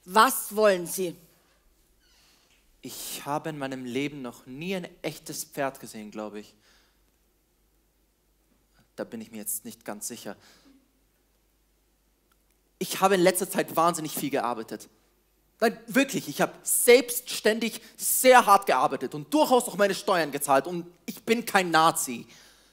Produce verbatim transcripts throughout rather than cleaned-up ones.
Was wollen Sie? Ich habe in meinem Leben noch nie ein echtes Pferd gesehen, glaube ich. Da bin ich mir jetzt nicht ganz sicher. Ich habe in letzter Zeit wahnsinnig viel gearbeitet. Nein, wirklich, ich habe selbstständig sehr hart gearbeitet und durchaus auch meine Steuern gezahlt und ich bin kein Nazi.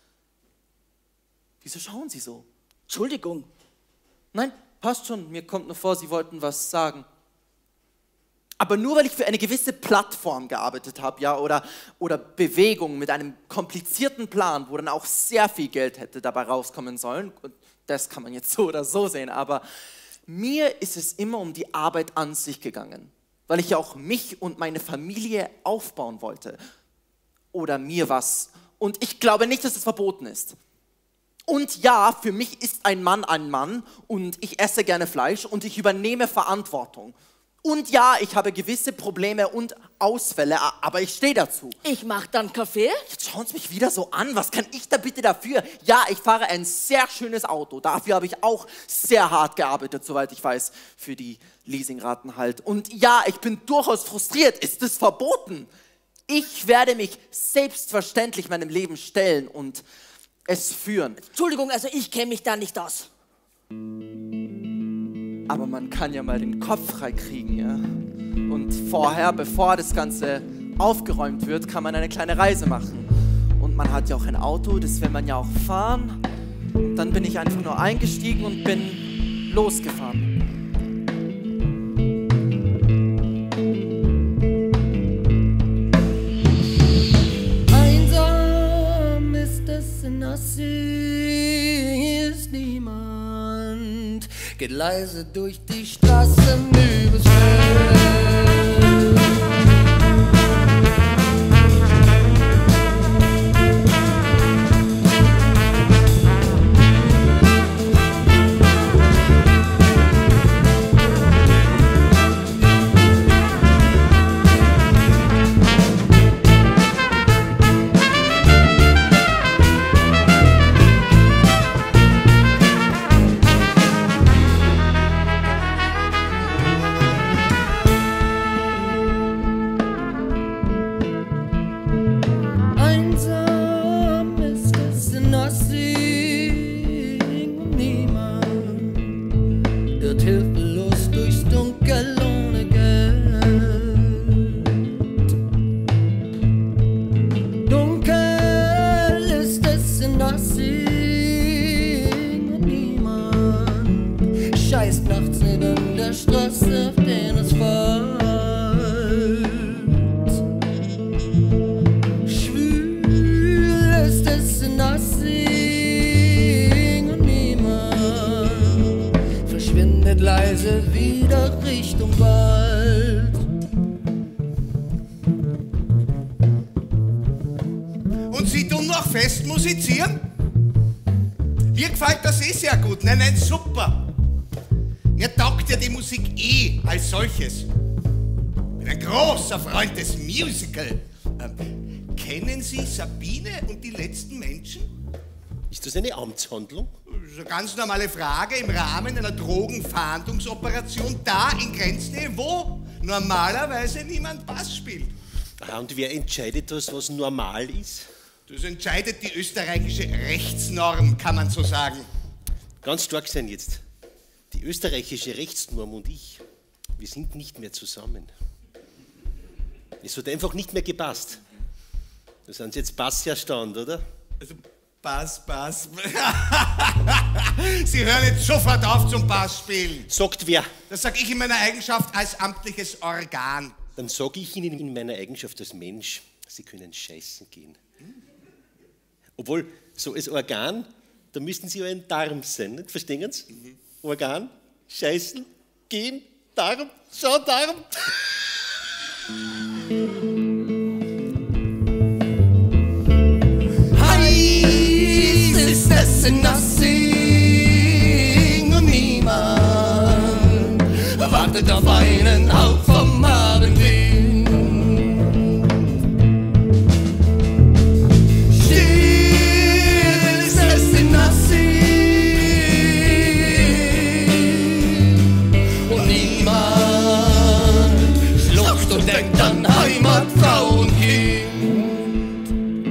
Wieso schauen Sie so? Entschuldigung. Nein, passt schon, mir kommt nur vor, Sie wollten was sagen. Aber nur weil ich für eine gewisse Plattform gearbeitet habe, ja, oder, oder Bewegung mit einem komplizierten Plan, wo dann auch sehr viel Geld hätte dabei rauskommen sollen, und das kann man jetzt so oder so sehen, aber mir ist es immer um die Arbeit an sich gegangen, weil ich ja auch mich und meine Familie aufbauen wollte. Oder mir was. Und ich glaube nicht, dass es verboten ist. Und ja, für mich ist ein Mann ein Mann und ich esse gerne Fleisch und ich übernehme Verantwortung. Und ja, ich habe gewisse Probleme und Ausfälle, aber ich stehe dazu. Ich mache dann Kaffee. Jetzt schauen Sie mich wieder so an. Was kann ich da bitte dafür? Ja, ich fahre ein sehr schönes Auto. Dafür habe ich auch sehr hart gearbeitet, soweit ich weiß, für die Leasingraten halt. Und ja, ich bin durchaus frustriert. Ist es verboten? Ich werde mich selbstverständlich meinem Leben stellen und es führen. Entschuldigung, also ich kenne mich da nicht aus. Aber man kann ja mal den Kopf frei kriegen, ja. Und vorher, bevor das Ganze aufgeräumt wird, kann man eine kleine Reise machen. Und man hat ja auch ein Auto, das will man ja auch fahren. Und dann bin ich einfach nur eingestiegen und bin losgefahren. Einsam ist es in Assi, ist niemand. Geht leise durch die Straßen übers Feld. Wieder Richtung Wald. Und Sie tun noch fest musizieren? Mir gefällt das eh sehr gut. Nein, nein, super. Mir taugt ja die Musik eh als solches. Ich bin ein großer Freund des Musical. Ähm, kennen Sie Sabine und die letzten Menschen? Ist das eine Amtshandlung? Das ist eine ganz normale Frage im Rahmen einer Drogenfahndungsoperation da in Grenznähe, wo normalerweise niemand Bass spielt. Aha, und wer entscheidet das, was normal ist? Das entscheidet die österreichische Rechtsnorm, kann man so sagen. Ganz stark sein jetzt. Die österreichische Rechtsnorm und ich, wir sind nicht mehr zusammen. Es hat einfach nicht mehr gepasst. Da sind Sie jetzt Bass-Erstaunt, oder? Also Bass, Bass. Sie hören jetzt sofort auf zum Bass spielen. Sagt wer? Das sage ich in meiner Eigenschaft als amtliches Organ. Dann sage ich Ihnen in meiner Eigenschaft als Mensch, Sie können scheißen gehen. Obwohl, so als Organ, da müssten Sie ja ein Darm sein, nicht? Verstehen Sie? Mhm. Organ, scheißen, gehen, Darm, schau, Darm. Heiß ist es in Nassing und niemand wartet auf einen Hauch vom Abendwind. Still ist es in Nassing und niemand Heimat, Frau und Kind.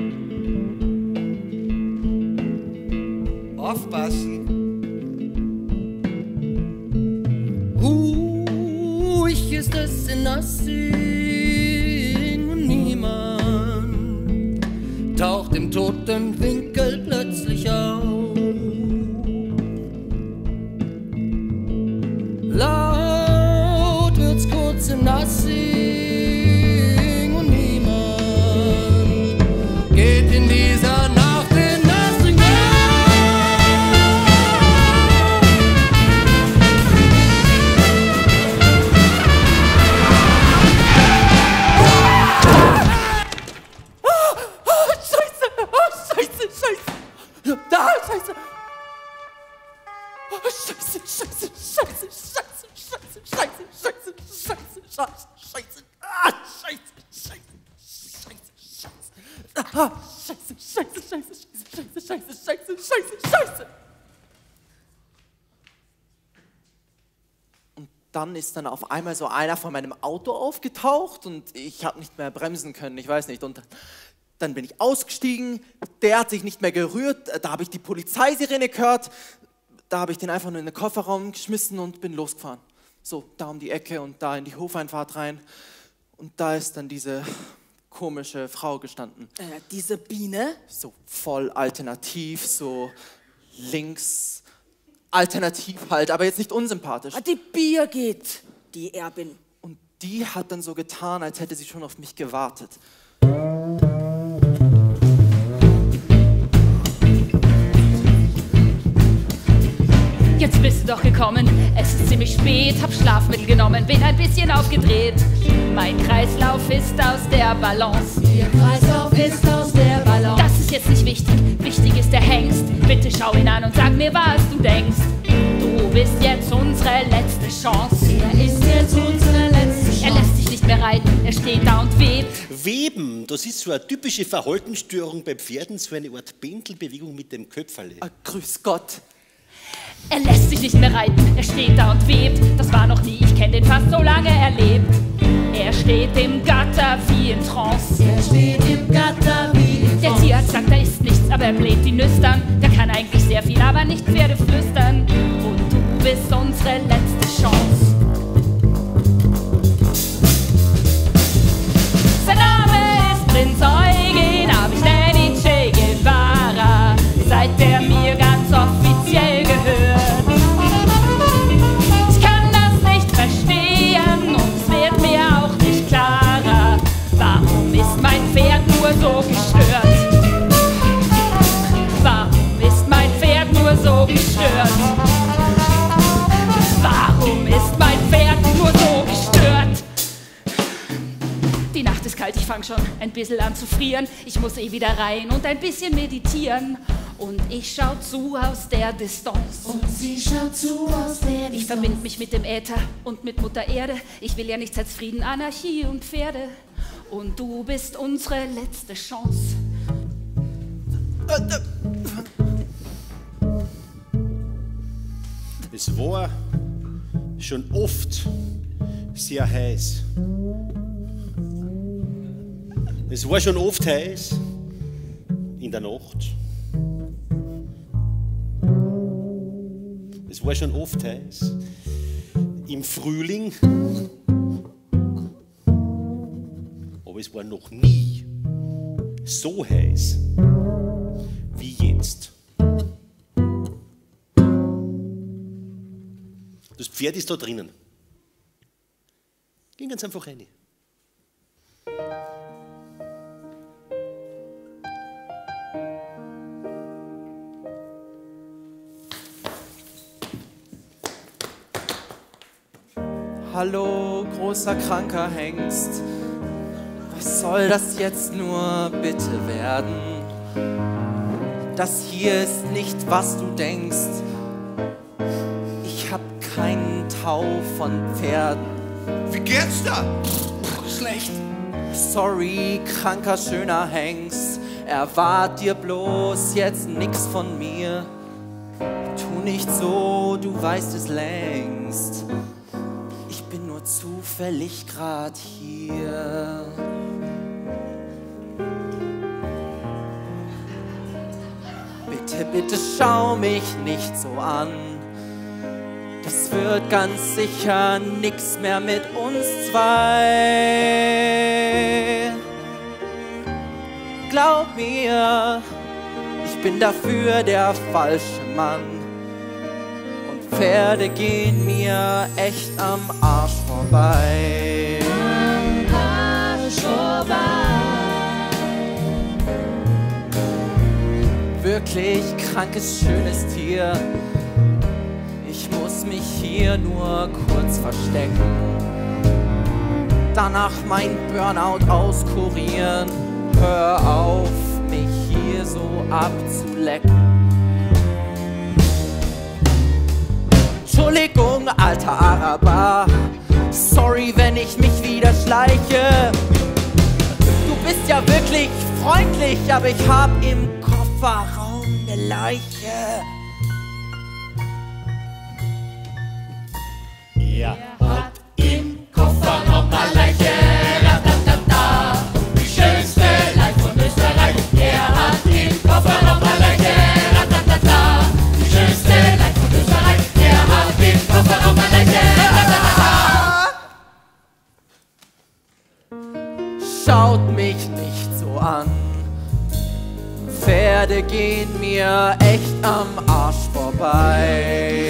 Aufpassen. Ruhig ist es in Assing und niemand taucht im toten Winkel plötzlich auf. Laut wird's kurz in Assing und niemand geht in dieser Nacht in Assing. Scheiße! Oh, Scheiße, Scheiße! Da, Scheiße! Oh, Scheiße, Scheiße, Scheiße, Scheiße, Scheiße, Scheiße, Scheiße, Scheiße, Scheiße, Scheiße, ah, Scheiße, Scheiße, Scheiße, Scheiße, ah, Scheiße, Scheiße, Scheiße, Scheiße, Scheiße, Scheiße, Scheiße, Scheiße. Und dann ist dann auf einmal so einer von meinem Auto aufgetaucht und ich habe nicht mehr bremsen können, ich weiß nicht. Und dann bin ich ausgestiegen, der hat sich nicht mehr gerührt, da habe ich die Polizeisirene gehört, da habe ich den einfach nur in den Kofferraum geschmissen und bin losgefahren. So, da um die Ecke und da in die Hofeinfahrt rein. Und da ist dann diese komische Frau gestanden. Äh, diese Biene? So voll alternativ, so links, alternativ halt, aber jetzt nicht unsympathisch. Ah, die Birgit, die Erbin. Und die hat dann so getan, als hätte sie schon auf mich gewartet. Jetzt bist du doch gekommen, es ist ziemlich spät, hab Schlafmittel genommen, bin ein bisschen aufgedreht. Mein Kreislauf ist aus der Balance. Ihr Kreislauf ist aus der Balance. Das ist jetzt nicht wichtig, wichtig ist der Hengst. Bitte schau ihn an und sag mir, was du denkst. Du bist jetzt unsere letzte Chance. Er ist jetzt unsere letzte Chance. Er lässt sich nicht mehr reiten, er steht da und webt. Weben, das ist so eine typische Verhaltensstörung bei Pferden, so eine Art Pendelbewegung mit dem Köpferle. Ah, grüß Gott. Er lässt sich nicht mehr reiten, er steht da und webt. Das war noch nie, ich kenn den fast so lange erlebt. Er steht im Gatter wie in Trance. Er steht im Gatter wie in Der Trance. Tierarzt sagt, da ist nichts, aber er bläht die Nüstern. Der kann eigentlich sehr viel, aber nicht Pferde flüstern. Und du bist unsere letzte Chance. Sein Name ist Prinz Eugen, aber ich nenne ihn Che Guevara, seit der mir ganz offiziell gehört. Ich kann das nicht verstehen und es wird mir auch nicht klarer. Warum ist mein Pferd nur so gestört? Warum ist mein Pferd nur so gestört? Warum ist mein Pferd nur so gestört? Die Nacht ist kalt, ich fang schon ein bisschen an zu frieren. Ich muss eh wieder rein und ein bisschen meditieren. Und ich schau zu aus der Distanz. Und sie schaut zu aus der Ich verbinde mich mit dem Äther und mit Mutter Erde. Ich will ja nichts als Frieden, Anarchie und Pferde. Und du bist unsere letzte Chance. Es war schon oft sehr heiß. Es war schon oft heiß in der Nacht. Es war schon oft heiß im Frühling. Aber es war noch nie so heiß wie jetzt. Das Pferd ist da drinnen. Gehen ganz einfach rein. Hallo, großer kranker Hengst. Was soll das jetzt nur bitte werden? Das hier ist nicht, was du denkst. Ich hab keinen Tau von Pferden. Wie geht's da? Schlecht. Sorry, kranker, schöner Hengst. Erwart dir bloß jetzt nix von mir. Tu nicht so, du weißt es längst. Ich bin nur zufällig grad hier. Bitte, bitte schau mich nicht so an. Das wird ganz sicher nix mehr mit uns zwei. Glaub mir, ich bin dafür der falsche Mann. Und Pferde gehen mir echt am Arsch vorbei. Am Arsch vorbei. Wirklich krankes, schönes Tier. Ich muss mich hier nur kurz verstecken. Danach mein Burnout auskurieren. Hör auf, mich hier so abzulecken. Entschuldigung, alter Araber. Sorry, wenn ich mich wieder schleiche. Du bist ja wirklich freundlich, aber ich hab im Kofferraum eine Leiche. Er hat im Kofferraum eine Leiche, ratatata, die schönste Leiche von Österreich. Er hat im Kofferraum eine Leiche, ratatata, die schönste Leiche von Österreich. Er hat im Kofferraum eine Leiche, ratatata. Schaut mich nicht so an. Pferde gehen mir echt am Arsch vorbei.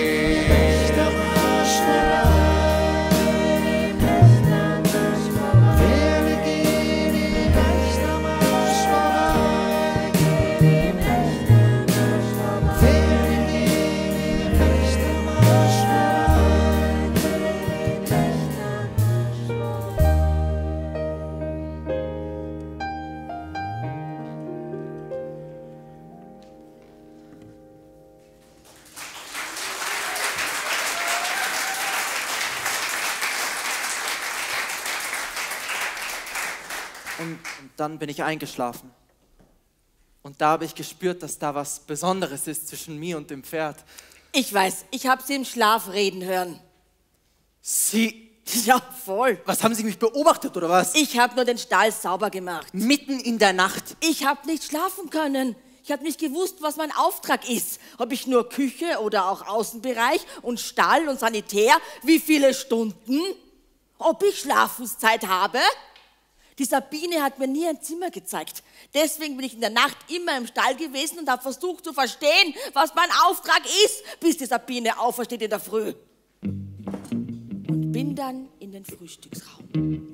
Und, und dann bin ich eingeschlafen. Und da habe ich gespürt, dass da was Besonderes ist zwischen mir und dem Pferd. Ich weiß, ich habe sie im Schlaf reden hören. Sie... Ja, voll. Was, haben Sie mich beobachtet, oder was? Ich habe nur den Stall sauber gemacht. Mitten in der Nacht. Ich habe nicht schlafen können. Ich habe nicht gewusst, was mein Auftrag ist. Ob ich nur Küche oder auch Außenbereich und Stall und Sanitär, wie viele Stunden, ob ich Schlafenszeit habe. Die Sabine hat mir nie ein Zimmer gezeigt. Deswegen bin ich in der Nacht immer im Stall gewesen und habe versucht zu verstehen, was mein Auftrag ist, bis die Sabine aufersteht in der Früh. Und bin dann in den Frühstücksraum.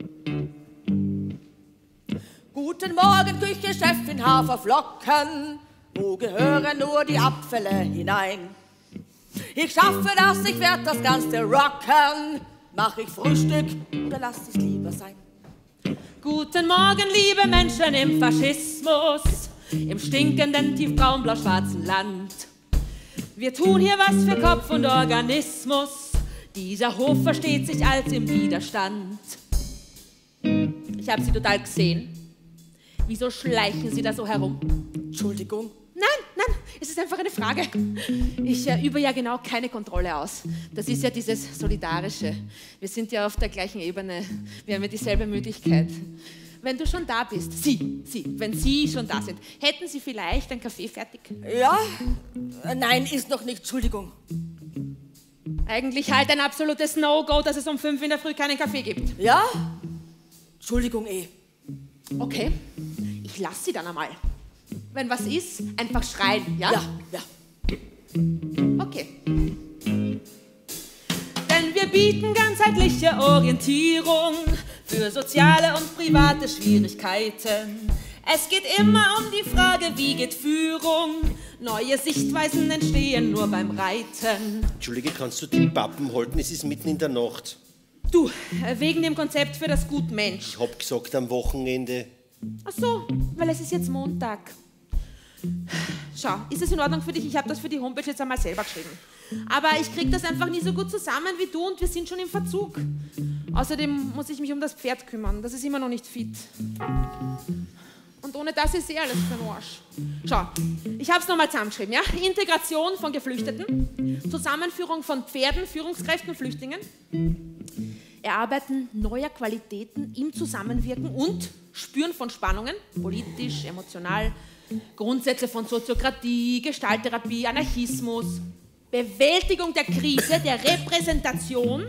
Guten Morgen, Küchenchefin, Haferflocken. Wo gehören nur die Abfälle hinein? Ich schaffe das, ich werde das Ganze rocken. Mach ich Frühstück oder lass es lieber sein? Guten Morgen, liebe Menschen im Faschismus, im stinkenden, tiefbraun, blau-schwarzen Land. Wir tun hier was für Kopf und Organismus. Dieser Hof versteht sich als im Widerstand. Ich habe Sie total gesehen. Wieso schleichen Sie da so herum? Entschuldigung. Nein, nein, es ist einfach eine Frage. Ich äh, übe ja genau keine Kontrolle aus. Das ist ja dieses Solidarische. Wir sind ja auf der gleichen Ebene. Wir haben ja dieselbe Müdigkeit. Wenn du schon da bist, Sie, Sie, wenn Sie schon da sind, hätten Sie vielleicht einen Kaffee fertig? Ja? Nein, ist noch nicht. Entschuldigung. Eigentlich halt ein absolutes No-Go, dass es um fünf in der Früh keinen Kaffee gibt. Ja? Entschuldigung eh. Okay, ich lasse Sie dann einmal. Wenn was ist, einfach schreien, ja? Ja, ja. Okay. Denn wir bieten ganzheitliche Orientierung für soziale und private Schwierigkeiten. Es geht immer um die Frage, wie geht Führung? Neue Sichtweisen entstehen nur beim Reiten. Entschuldige, kannst du die Pappen halten? Es ist mitten in der Nacht. Du, wegen dem Konzept für das Gutmensch. Ich hab gesagt, am Wochenende. Ach so, weil es ist jetzt Montag. Schau, ist es in Ordnung für dich? Ich habe das für die Homepage jetzt einmal selber geschrieben. Aber ich kriege das einfach nie so gut zusammen wie du und wir sind schon im Verzug. Außerdem muss ich mich um das Pferd kümmern. Das ist immer noch nicht fit. Und ohne das ist eh alles für den Arsch. Schau, ich habe es nochmal zusammengeschrieben. Ja? Integration von Geflüchteten, Zusammenführung von Pferden, Führungskräften, Flüchtlingen, Erarbeiten neuer Qualitäten im Zusammenwirken und Spüren von Spannungen, politisch, emotional, Grundsätze von Soziokratie, Gestalttherapie, Anarchismus, Bewältigung der Krise, der Repräsentation,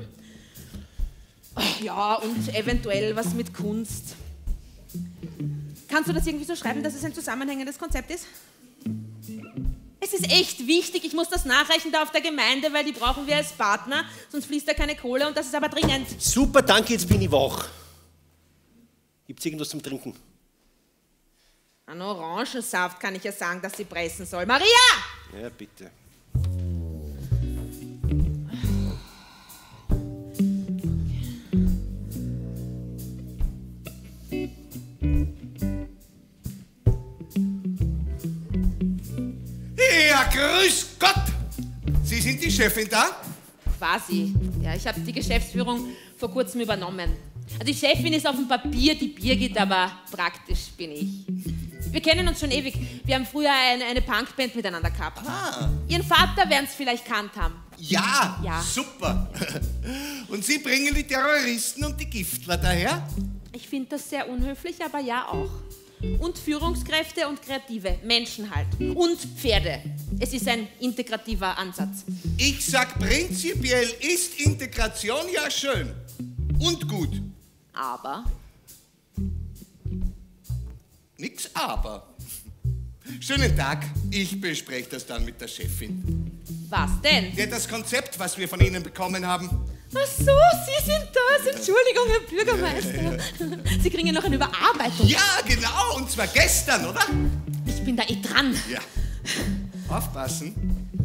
ja, und eventuell was mit Kunst. Kannst du das irgendwie so schreiben, dass es ein zusammenhängendes Konzept ist? Es ist echt wichtig, ich muss das nachreichen da auf der Gemeinde, weil die brauchen wir als Partner, sonst fließt da keine Kohle und das ist aber dringend. Super, danke, jetzt bin ich wach. Gibt's irgendwas zum Trinken? An Orangensaft kann ich ja sagen, dass sie pressen soll. Maria! Ja, bitte. Ja, grüß Gott! Sie sind die Chefin da? Quasi. Ja, ich habe die Geschäftsführung vor kurzem übernommen. Also die Chefin ist auf dem Papier die Birgit, aber praktisch bin ich. Wir kennen uns schon ewig. Wir haben früher eine, eine Punkband miteinander gehabt. Ah. Ihren Vater werden es vielleicht kannt haben. Ja, Ja. super. Und Sie bringen die Terroristen und die Giftler daher? Ich finde das sehr unhöflich, aber ja auch. Und Führungskräfte und Kreative, Menschen halt. Und Pferde. Es ist ein integrativer Ansatz. Ich sag prinzipiell ist Integration ja schön und gut. Aber Nix aber. Schönen Tag, ich bespreche das dann mit der Chefin. was denn? Ja, das Konzept, was wir von Ihnen bekommen haben. Ach so, Sie sind das. Entschuldigung, Herr Bürgermeister. Sie kriegen ja noch eine Überarbeitung. Ja, genau, und zwar gestern, oder? Ich bin da eh dran. Ja. Aufpassen.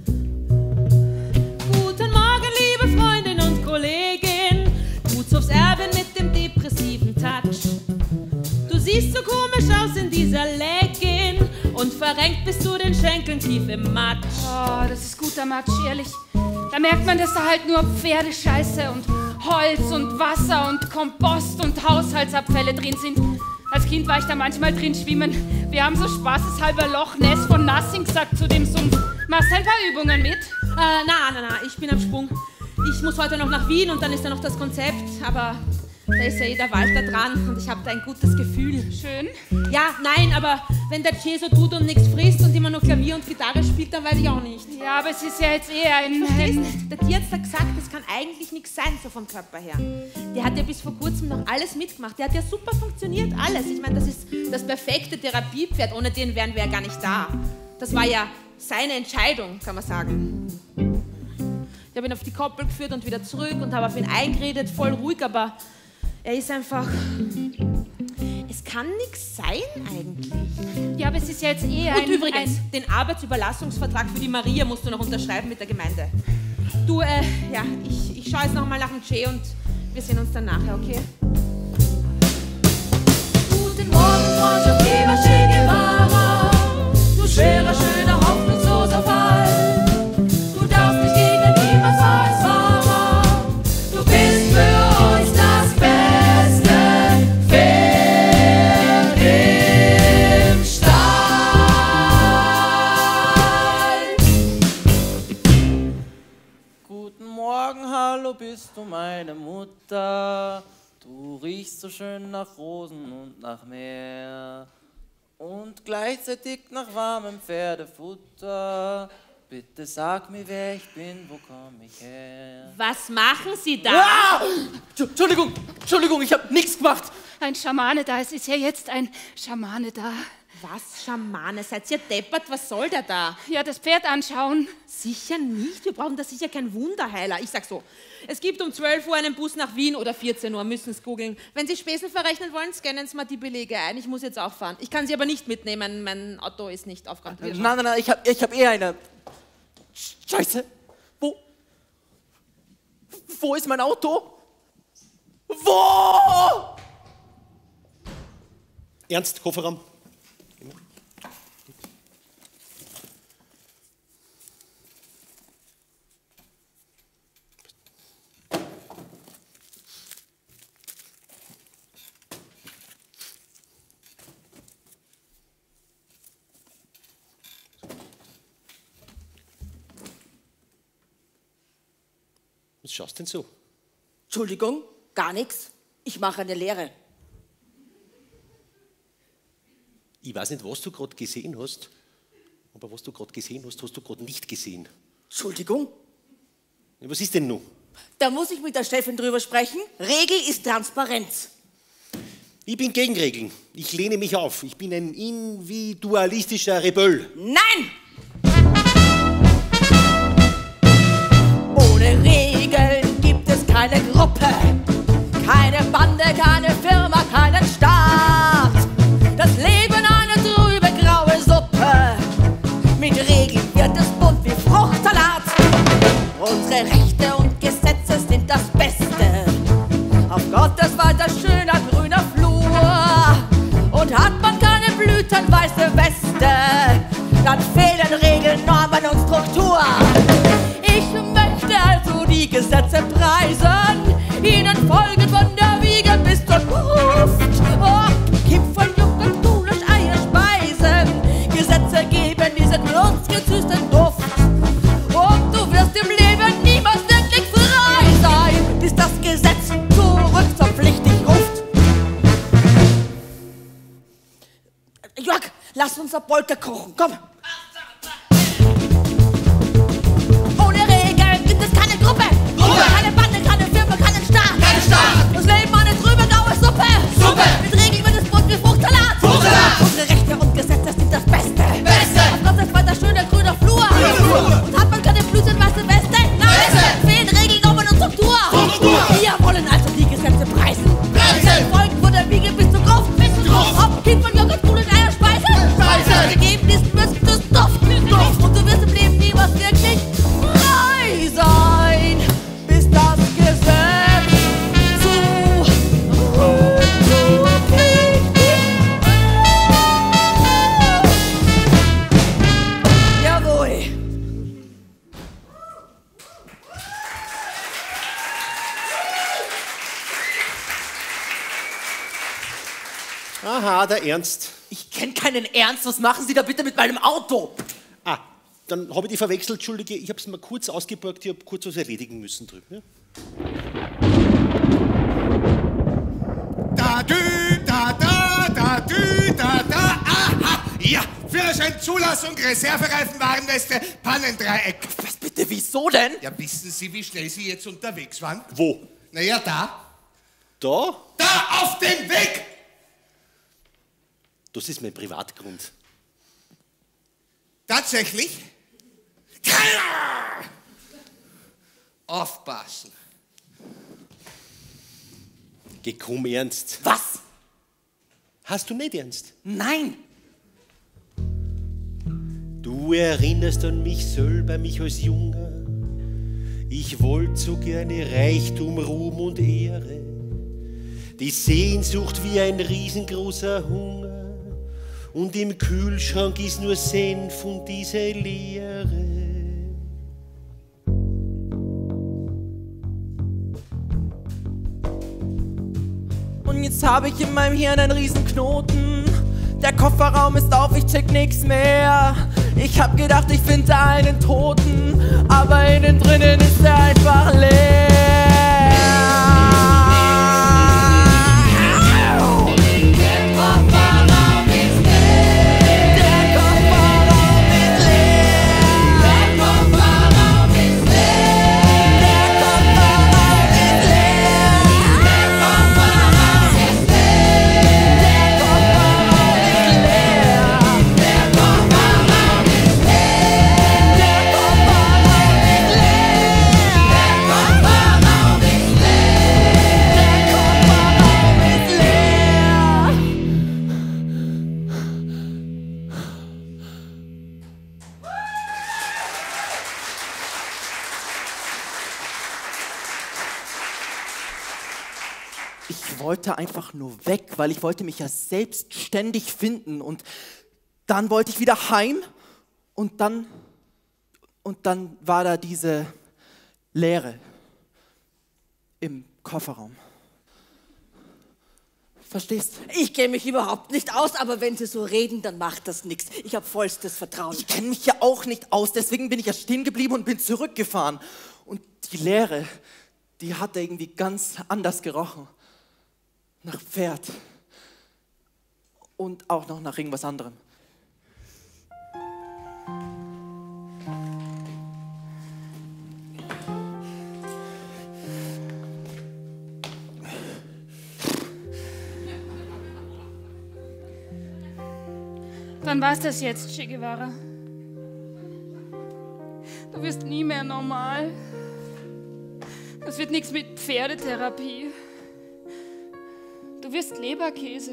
Guten Morgen, liebe Freundin und Kollegin. Gutshofs Erbin mit dem depressiven Touch. Du siehst so komisch aus in dieser Leggin und verrenkt bist du den Schenkeln tief im Matsch. Oh, das ist guter Matsch, ehrlich. Da merkt man, dass da halt nur Pferdescheiße und Holz und Wasser und Kompost und Haushaltsabfälle drin sind. Als Kind war ich da manchmal drin schwimmen. Wir haben so spaßeshalber Loch Ness von Nassing gesagt zu dem Sumpf. Machst ein paar Übungen mit? Äh, na, na, na, ich bin am Sprung. Ich muss heute noch nach Wien und dann ist da noch das Konzept, aber da ist ja eh der Walter dran und ich habe da ein gutes Gefühl. Schön. Ja, nein, aber wenn der Che so tut und nichts frisst und immer nur Klavier und Gitarre spielt, dann weiß ich auch nicht. Ja, aber es ist ja jetzt eher ein... Verstehst? ein Der Tierarzt hat gesagt, das kann eigentlich nichts sein, so vom Körper her. Der hat ja bis vor kurzem noch alles mitgemacht. Der hat ja super funktioniert, alles. Ich meine, das ist das perfekte Therapiepferd. Ohne den wären wir ja gar nicht da. Das war ja seine Entscheidung, kann man sagen. Ich habe ihn auf die Koppel geführt und wieder zurück und habe auf ihn eingeredet, voll ruhig, aber er ist einfach... Es kann nichts sein eigentlich. Ja, aber es ist ja jetzt eher Und ein... übrigens, ein den Arbeitsüberlassungsvertrag für die Maria musst du noch unterschreiben mit der Gemeinde. Du, äh, ja, ich, ich schaue jetzt noch mal nach dem Che und wir sehen uns dann nachher, okay? Guten Morgen, Freundschaft, lieber Che Guevara. Du schwerer, schöner, hoffnungsloser Fall. Du darfst nicht gegen den niemals als Fahrer. Du bist für uns das beste Pferd im Stall. Guten Morgen, hallo, bist du meine Mutter? Du riechst so schön nach Rosen und nach Meer und gleichzeitig nach warmem Pferdefutter. Bitte sag mir, wer ich bin, wo komm ich her? Was machen Sie da? Ah! Entschuldigung, Entschuldigung, ich habe nichts gemacht. ein Schamane da. Es ist ja jetzt ein Schamane da. Was, Schamane? Seid ihr deppert? Was soll der da? Ja, das Pferd anschauen. Sicher nicht. Wir brauchen da sicher keinen Wunderheiler. Ich sag so, es gibt um zwölf Uhr einen Bus nach Wien oder vierzehn Uhr, müssen es googeln. Wenn Sie Spesen verrechnen wollen, scannen Sie mal die Belege ein. Ich muss jetzt auch fahren. Ich kann Sie aber nicht mitnehmen. Mein Auto ist nicht aufgeräumt. Nein, nein, nein, ich habe ich hab eher eine... Scheiße, wo... Wo ist mein Auto? Wo? Ernst, Kofferraum. Was schaust denn so? Entschuldigung, Gar nichts. Ich mache eine Lehre. Ich weiß nicht, was du gerade gesehen hast, aber was du gerade gesehen hast, hast du gerade nicht gesehen. Entschuldigung? Ja, was ist denn nun? Da muss ich mit der Chefin drüber sprechen. Regel ist Transparenz. Ich bin gegen Regeln. Ich lehne mich auf. Ich bin ein individualistischer Rebell. Nein! Ohne Regeln gibt es keine Gruppe, keine Bande, keine Firma, keinen Staat. Das Leben eine trübe, graue Suppe. Mit Regeln wird es bunt wie Fruchtsalat. Unsere Rechte und Gesetze sind das Beste. Auf Gottes weiter schöner grüner Flur. Und hat man keine blütenweiße Weste, dann fehlen Regeln, Normen und Struktur. Ich möchte also die Gesetze preisen, ihnen folgen von der Wiege bis zur Gruft. Oh, Kipferl, Joghurt, Gulasch, Eier, Speisen. Gesetze geben diesen würzgesüßten Duft. Und du wirst im Leben niemals wirklich frei sein, bis das Gesetz zurück zur Pflicht dich ruft. Jörg, lass uns eine Polka kochen, komm. Ohne Regeln gibt es keine Gruppe, Gruppe. Keine Bande, keine Firma, keinen Staat. Kein Staat. Das Leben eine trübe, graue Suppe. Suppe. Mit Regeln wird es bunt wie Fruchtsalat. Fruchtsalat. Unsere Rechte und Gesetze sind das Beste. Beste. Auf Gottes weiter schöner grüner Flur. Grüner Flur. Und hat man keine blütenweiße Weste? Nein, Weste. fehlen Regeln, Normen und Struktur. Struktur. Wir wollen also die Gesetze preisen. Preisen. Folgen von der Wiege bis zur Gruft. Bis zur Gruft. Ob Kind von Joghurt, Gulasch, Eier, Speisen. Speisen. Wir geben diesen Würsten das Duft. Duft. Und du wirst im Leben niemals wirklich frei sein, bis das Gesetz zu Jawohl. Aha, der Ernst. Ich kenne keinen Ernst. Was machen Sie da bitte mit meinem Auto? Ah, dann habe ich die verwechselt. Entschuldige, ich habe es mal kurz ausgeborgt. Ich habe kurz was erledigen müssen drüben. Ja? Da, dü, da, da, da, dü, da, da, aha. Ja, Führerschein, Zulassung, Reservereifen, Warnweste, Pannendreieck. Was bitte, wieso denn? Ja, wissen Sie, wie schnell Sie jetzt unterwegs waren? Wo? Naja, da. Da? Da auf dem Weg! Das ist mein Privatgrund. Tatsächlich? Keiner! Aufpassen. Geh, komm, Ernst. Was? Hast du nicht Ernst? Nein. Du erinnerst an mich selber, mich als Junger. Ich wollte so gerne Reichtum, Ruhm und Ehre. Die Sehnsucht wie ein riesengroßer Hunger. Und im Kühlschrank ist nur Senf und diese Leere. Und jetzt habe ich in meinem Hirn einen riesen Knoten. Der Kofferraum ist auf, ich check nix mehr. Ich hab gedacht, ich finde einen Toten, aber innen drinnen ist er einfach leer. Ich wollte einfach nur weg, weil ich wollte mich ja selbstständig finden und dann wollte ich wieder heim und dann, und dann war da diese Leere im Kofferraum. Verstehst? Ich kenne mich überhaupt nicht aus, aber wenn Sie so reden, dann macht das nichts. Ich habe vollstes Vertrauen. Ich kenne mich ja auch nicht aus, deswegen bin ich ja stehen geblieben und bin zurückgefahren. Und die Leere, die hatte irgendwie ganz anders gerochen. Nach Pferd. Und auch noch nach irgendwas anderem. Dann war's das jetzt, Che Guevara. Du wirst nie mehr normal. Das wird nichts mit Pferdetherapie. Du wirst Leberkäse.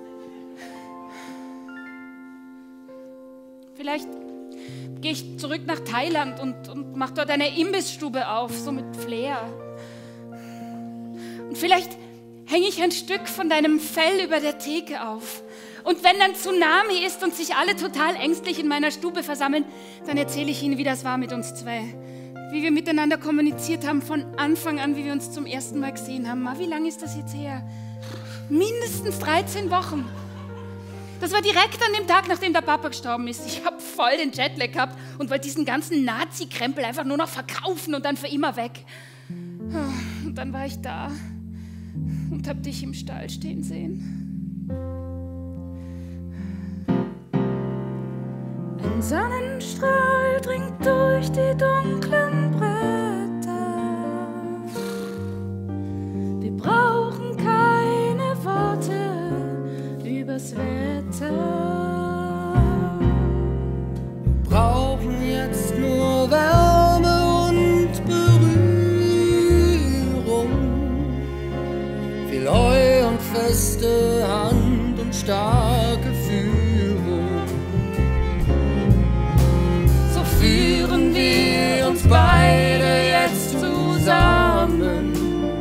Vielleicht gehe ich zurück nach Thailand und, und mache dort eine Imbissstube auf, so mit Flair. Und vielleicht hänge ich ein Stück von deinem Fell über der Theke auf. Und wenn dann Tsunami ist und sich alle total ängstlich in meiner Stube versammeln, dann erzähle ich ihnen, wie das war mit uns zwei. Wie wir miteinander kommuniziert haben von Anfang an, wie wir uns zum ersten Mal gesehen haben. Ma, wie lange ist das jetzt her? Mindestens dreizehn Wochen. Das war direkt an dem Tag, nachdem der Papa gestorben ist. Ich habe voll den Jetlag gehabt und wollte diesen ganzen Nazi-Krempel einfach nur noch verkaufen und dann für immer weg. Und dann war ich da und habe dich im Stall stehen sehen. Ein Sonnenstrahl dringt durch die dunklen Bretter. Wir brauchen keine Worte übers Wetter. Wir brauchen jetzt nur Wärme und Berührung. Viel Heu und feste Hand und starke Führung. Führen wir uns beide jetzt zusammen.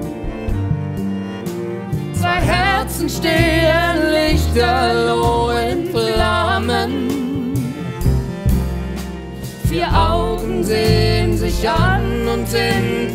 Zwei Herzen stehen lichterloh in Flammen. Vier Augen sehen sich an und sind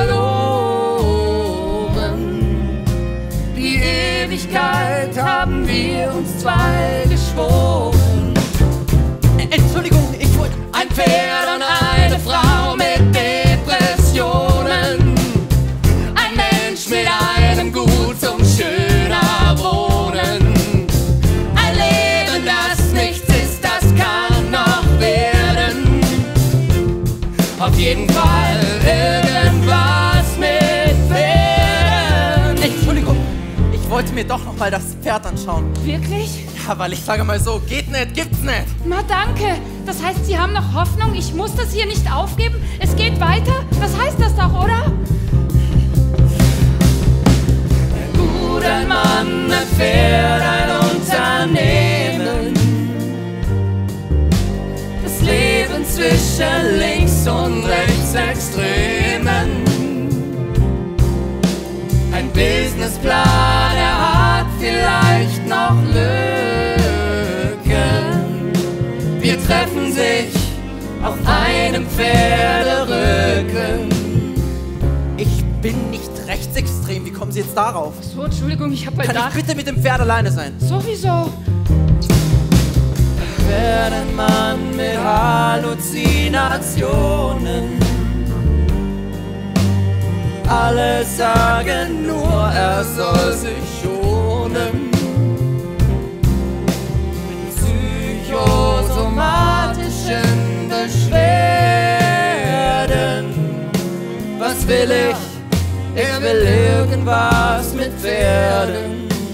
verloren. Die Ewigkeit haben wir uns zwei geschworen. Entschuldigung, ich wollte... Ein Pferd und eine Frau mit Depressionen. Ein Mensch mit einem Gut zum schöner Wohnen. Ein Leben, das nichts ist, das kann noch werden. Auf jeden Fall irgendwas mit Pferden. Entschuldigung, ich wollte mir doch noch mal das Pferd anschauen. Wirklich? Ja, weil ich sage mal so, geht nicht, gibt's nicht. Na danke. Das heißt, Sie haben noch Hoffnung? Ich muss das hier nicht aufgeben? Es geht weiter? Das heißt das doch, oder? Ein Gut, ein Mann, ein Pferd, ein Unternehmen. Das Leben zwischen links und rechts Extremen. Ein Businessplan, er hat vielleicht noch Lücken. Wir treffen sich auf einem Pferderücken. Ich bin nicht rechtsextrem, wie kommen Sie jetzt darauf? So, Entschuldigung, ich hab bei Kann da... ich bitte mit dem Pferd alleine sein? Sowieso. Werd ein Mann mit Halluzinationen. Alle sagen nur, er soll sich schonen. Mit psychosomatischen Beschwerden. Was will ich? Ich will irgendwas mit Pferden.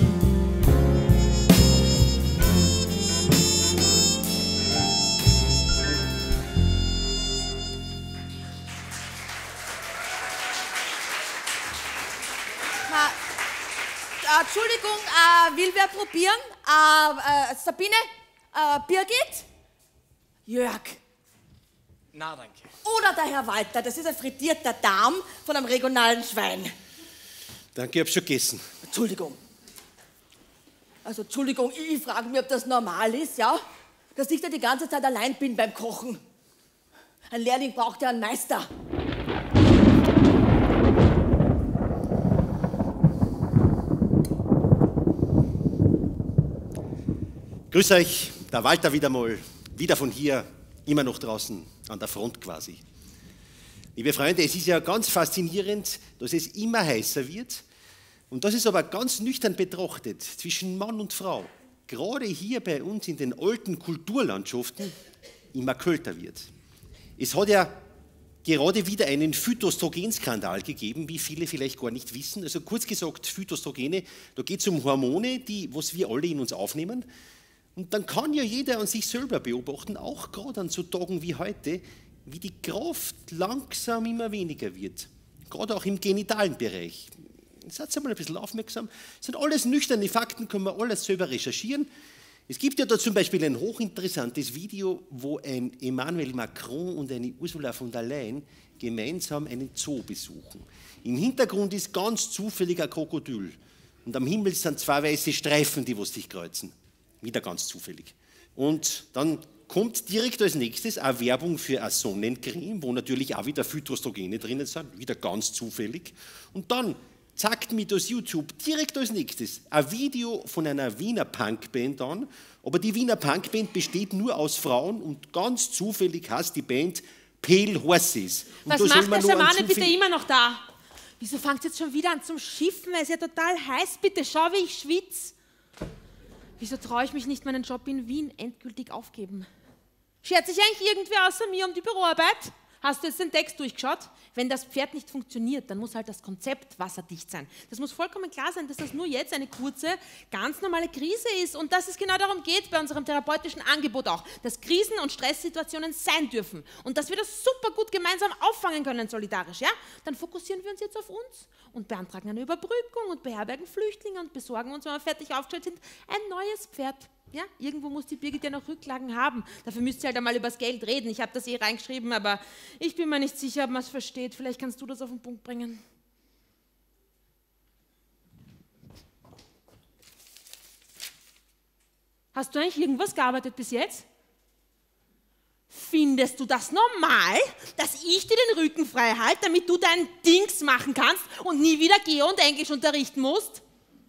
Entschuldigung, äh, will wer probieren? Äh, äh, Sabine? Äh, Birgit? Jörg? Na, danke. Oder der Herr Walter, das ist ein frittierter Darm von einem regionalen Schwein. Danke, ich hab schon gegessen. Entschuldigung. Also, Entschuldigung, ich frage mich, ob das normal ist, ja? Dass ich da die ganze Zeit allein bin beim Kochen. Ein Lehrling braucht ja einen Meister. Grüß euch, der Walter wieder mal, wieder von hier, immer noch draußen an der Front quasi. Liebe Freunde, es ist ja ganz faszinierend, dass es immer heißer wird und das ist aber ganz nüchtern betrachtet zwischen Mann und Frau, gerade hier bei uns in den alten Kulturlandschaften, immer kälter wird. Es hat ja gerade wieder einen Phytoöstrogenskandal gegeben, wie viele vielleicht gar nicht wissen. Also kurz gesagt, Phytoöstrogene, da geht es um Hormone, die, was wir alle in uns aufnehmen. Und dann kann ja jeder an sich selber beobachten, auch gerade an so Tagen wie heute, wie die Kraft langsam immer weniger wird. Gerade auch im genitalen Bereich. Seid mal ein bisschen aufmerksam. Das sind alles nüchterne Fakten, können wir alles selber recherchieren. Es gibt ja da zum Beispiel ein hochinteressantes Video, wo ein Emmanuel Macron und eine Ursula von der Leyen gemeinsam einen Zoo besuchen. Im Hintergrund ist ganz zufällig ein Krokodil. Und am Himmel sind zwei weiße Streifen, die was sich kreuzen. Wieder ganz zufällig. Und dann kommt direkt als nächstes eine Werbung für eine Sonnencreme, wo natürlich auch wieder Phytoöstrogene drinnen sind, wieder ganz zufällig. Und dann zeigt mir das YouTube direkt als nächstes ein Video von einer Wiener Punkband an, aber die Wiener Punkband besteht nur aus Frauen und ganz zufällig heißt die Band Pale Horses. Und Was da soll macht man der noch einen Schamane bitte zufällig- immer noch da? Wieso fängt jetzt schon wieder an zum Schiffen? Es ist ja total heiß, bitte schau, wie ich schwitze. Wieso traue ich mich nicht, meinen Job in Wien endgültig aufgeben? Schert sich eigentlich irgendwer außer mir um die Büroarbeit? Hast du jetzt den Text durchgeschaut? Wenn das Pferd nicht funktioniert, dann muss halt das Konzept wasserdicht sein. Das muss vollkommen klar sein, dass das nur jetzt eine kurze, ganz normale Krise ist und dass es genau darum geht bei unserem therapeutischen Angebot auch, dass Krisen- und Stresssituationen sein dürfen und dass wir das super gut gemeinsam auffangen können, solidarisch. Ja? Dann fokussieren wir uns jetzt auf uns und beantragen eine Überbrückung und beherbergen Flüchtlinge und besorgen uns, wenn wir fertig aufgestellt sind, ein neues Pferd. Ja, irgendwo muss die Birgit ja noch Rücklagen haben. Dafür müsst ihr halt einmal über das Geld reden. Ich habe das eh reingeschrieben, aber ich bin mir nicht sicher, ob man es versteht. Vielleicht kannst du das auf den Punkt bringen. Hast du eigentlich irgendwas gearbeitet bis jetzt? Findest du das normal, dass ich dir den Rücken frei halte, damit du dein Dings machen kannst und nie wieder Geo und Englisch unterrichten musst?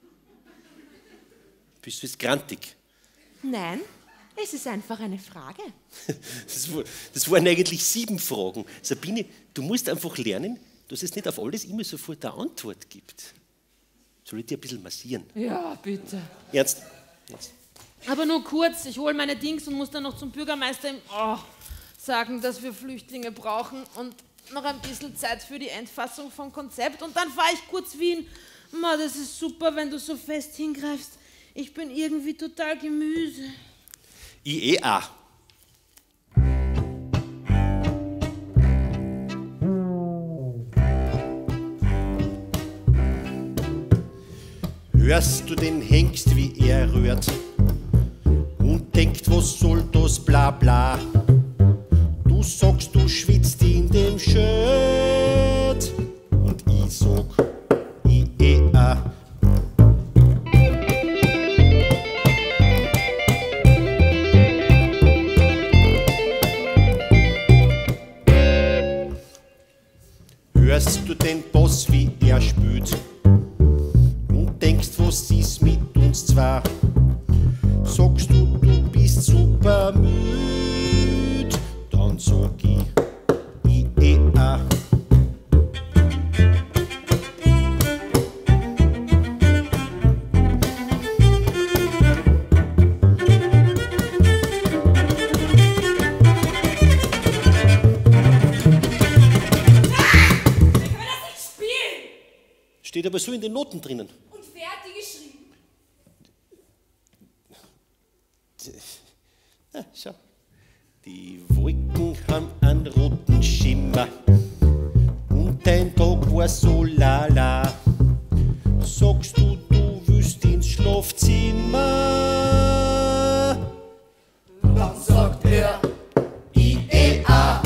Bist du jetzt grantig? Nein, es ist einfach eine Frage. Das, war, das waren eigentlich sieben Fragen. Sabine, du musst einfach lernen, dass es nicht auf alles immer sofort eine Antwort gibt. Soll ich dir ein bisschen massieren? Ja, bitte. Ernst? Ernst. Aber nur kurz, ich hole meine Dings und muss dann noch zum Bürgermeister im, oh, sagen, dass wir Flüchtlinge brauchen und noch ein bisschen Zeit für die Endfassung vom Konzept und dann fahre ich kurz Wien. Ma, das ist super, wenn du so fest hingreifst. Ich bin irgendwie total Gemüse. Ich eh auch. Hörst du den Hengst, wie er rührt und denkt, was soll das bla bla? Du sagst, du schwitzt in dem Shirt und ich sag, ich eh auch. Hörst du den Boss, wie er spült und denkst, was ist mit uns zwei? Sagst du, du bist super müd, dann sag ich, ich eh auch. Steht aber so in den Noten drinnen. Und fertig geschrieben. Ah, schau. Die Wolken haben einen roten Schimmer und dein Tag war so lala. Sagst du, du willst ins Schlafzimmer? Dann sagt er, I E A.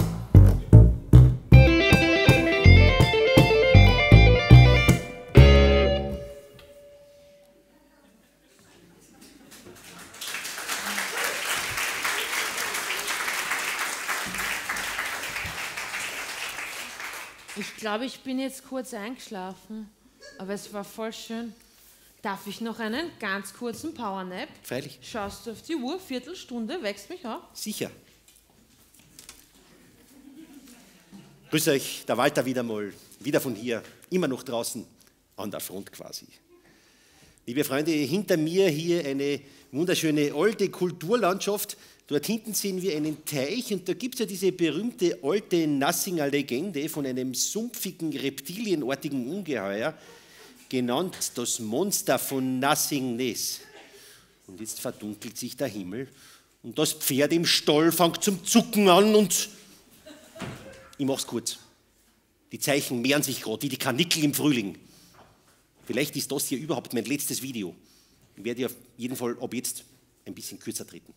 Ich glaube, ich bin jetzt kurz eingeschlafen, aber es war voll schön. Darf ich noch einen ganz kurzen Powernap? Freilich. Schaust du auf die Uhr, Viertelstunde, wächst mich auf. Sicher. Grüß euch, der Walter wieder mal, wieder von hier, immer noch draußen, an der Front quasi. Liebe Freunde, hinter mir hier eine wunderschöne alte Kulturlandschaft. Dort hinten sehen wir einen Teich und da gibt es ja diese berühmte alte Nassinger Legende von einem sumpfigen, reptilienartigen Ungeheuer, genannt das Monster von Nassing-Ness. Und jetzt verdunkelt sich der Himmel und das Pferd im Stall fängt zum Zucken an und ich mach's kurz. Die Zeichen mehren sich gerade, wie die Karnickel im Frühling. Vielleicht ist das hier überhaupt mein letztes Video. Ich werde auf jeden Fall ab jetzt ein bisschen kürzer treten.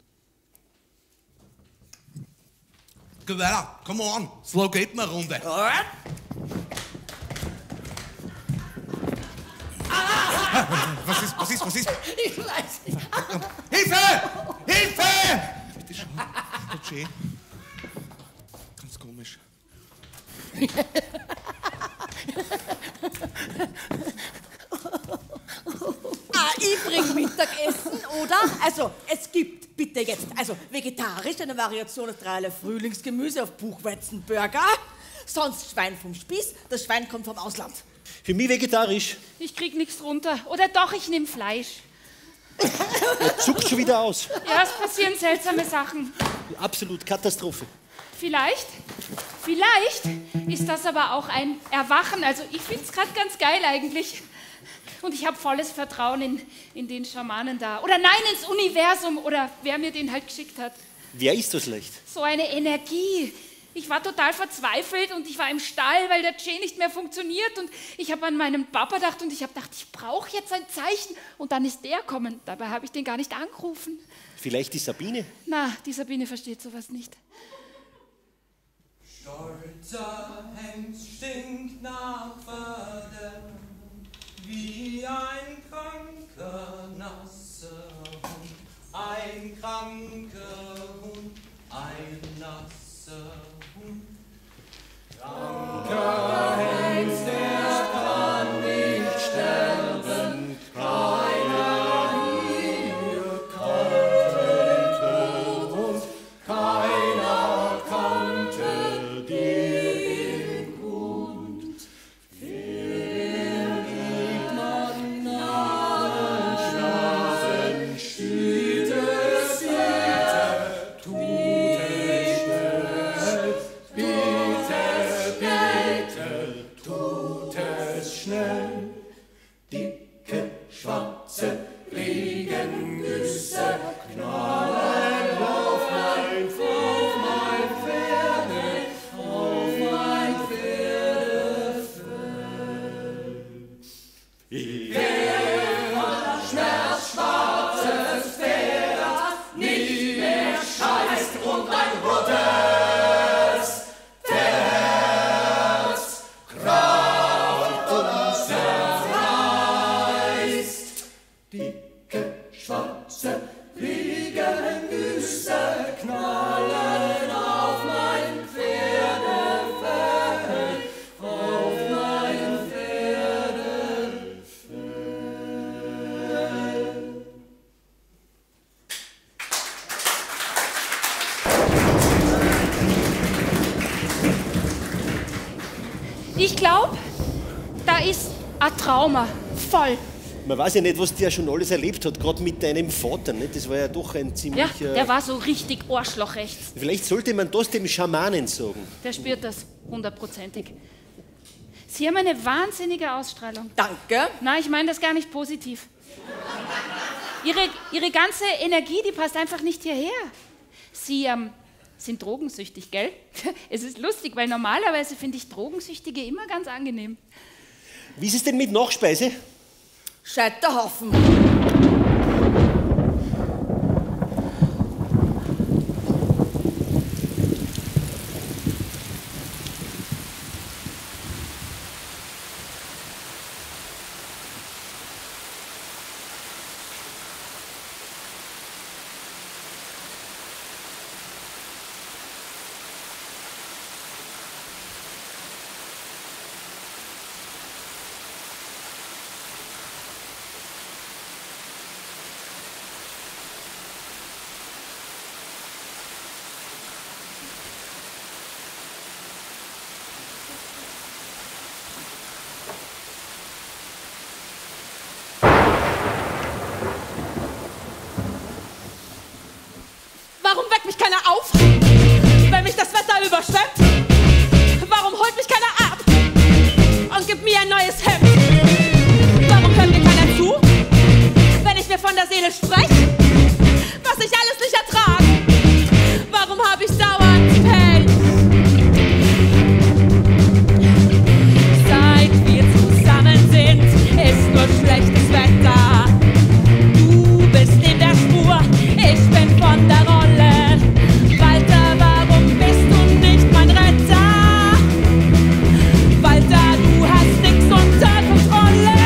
Geh weiter, come on, slow geht eine Runde. Alright. Was ist, was ist, was ist? Ich weiß nicht. Hilfe! Hilfe! Bitte schau, tut schön. Ganz komisch. Ah, ich bring Mittagessen, oder? Also, es gibt, bitte jetzt, also vegetarisch, eine Variation aus dreierlei Frühlingsgemüse auf Buchweizenburger, sonst Schwein vom Spieß, das Schwein kommt vom Ausland. Für mich vegetarisch. Ich krieg nichts runter. Oder doch, ich nehme Fleisch. Er zuckt schon wieder aus. Ja, es passieren seltsame Sachen. Absolut Katastrophe. Vielleicht, vielleicht ist das aber auch ein Erwachen. Also ich finde es gerade ganz geil eigentlich. Und ich habe volles Vertrauen in, in den Schamanen da. Oder nein, ins Universum oder wer mir den halt geschickt hat. Wer ist das leicht? So eine Energie. Ich war total verzweifelt und ich war im Stall, weil der Jay nicht mehr funktioniert. Und ich habe an meinen Papa gedacht und ich habe gedacht, ich brauche jetzt ein Zeichen. Und dann ist der gekommen. Dabei habe ich den gar nicht angerufen. Vielleicht die Sabine? Na, die Sabine versteht sowas nicht. Stolzer Hengst stinkt nach Verderben, wie ein kranker, nasser Hund. Ein kranker Hund, ein nasser Hund. Kranker Hengst, der kann nicht sterben, keiner hier kannte uns, keiner kannte den Hund. Wer gibt man Namen, Schnasen, steht es bitte, tut es schnell, bitte, bitte, tut es schnell. Dicke, schwarze Regengüsse knallen auf mein, auf mein Pferde, auf mein Pferdefell. Wer Schmerz schwarzes Pferd nicht mehr scheißt und ein rotes Herz Kraft und zerreißt. Dicke, schwarze Regengüsse knallen auf mein Pferdefell, auf mein Pferdefell. Ich glaube, da ist ein Trauma. Voll. Man weiß ja nicht, was der schon alles erlebt hat, gerade mit deinem Vater. Nicht? Das war ja doch ein Ja, ziemlich... der war so richtig Arschloch-rechts. Vielleicht sollte man das dem Schamanen sagen. Der spürt das hundertprozentig. Sie haben eine wahnsinnige Ausstrahlung. Danke. Nein, ich meine das gar nicht positiv. Ihre, ihre ganze Energie, die passt einfach nicht hierher. Sie ähm, sind drogensüchtig, gell? Es ist lustig, weil normalerweise finde ich Drogensüchtige immer ganz angenehm. Wie ist es denn mit Nachspeise? Scheiterhaufen. weckt mich keiner auf, wenn mich das Wetter überschwemmt? Warum holt mich keiner ab und gibt mir ein neues Hemd? Warum hört mir keiner zu, wenn ich mir von der Seele spreche, was ich alles nicht ertrage? Warum hab ich dauernd Pech? Seit wir zusammen sind, ist nur schlechtes Wetter. Du bist in der Spur, ich bin von der Rolle. Walter, warum bist du nicht mein Retter? Walter, du hast nix unter Kontrolle.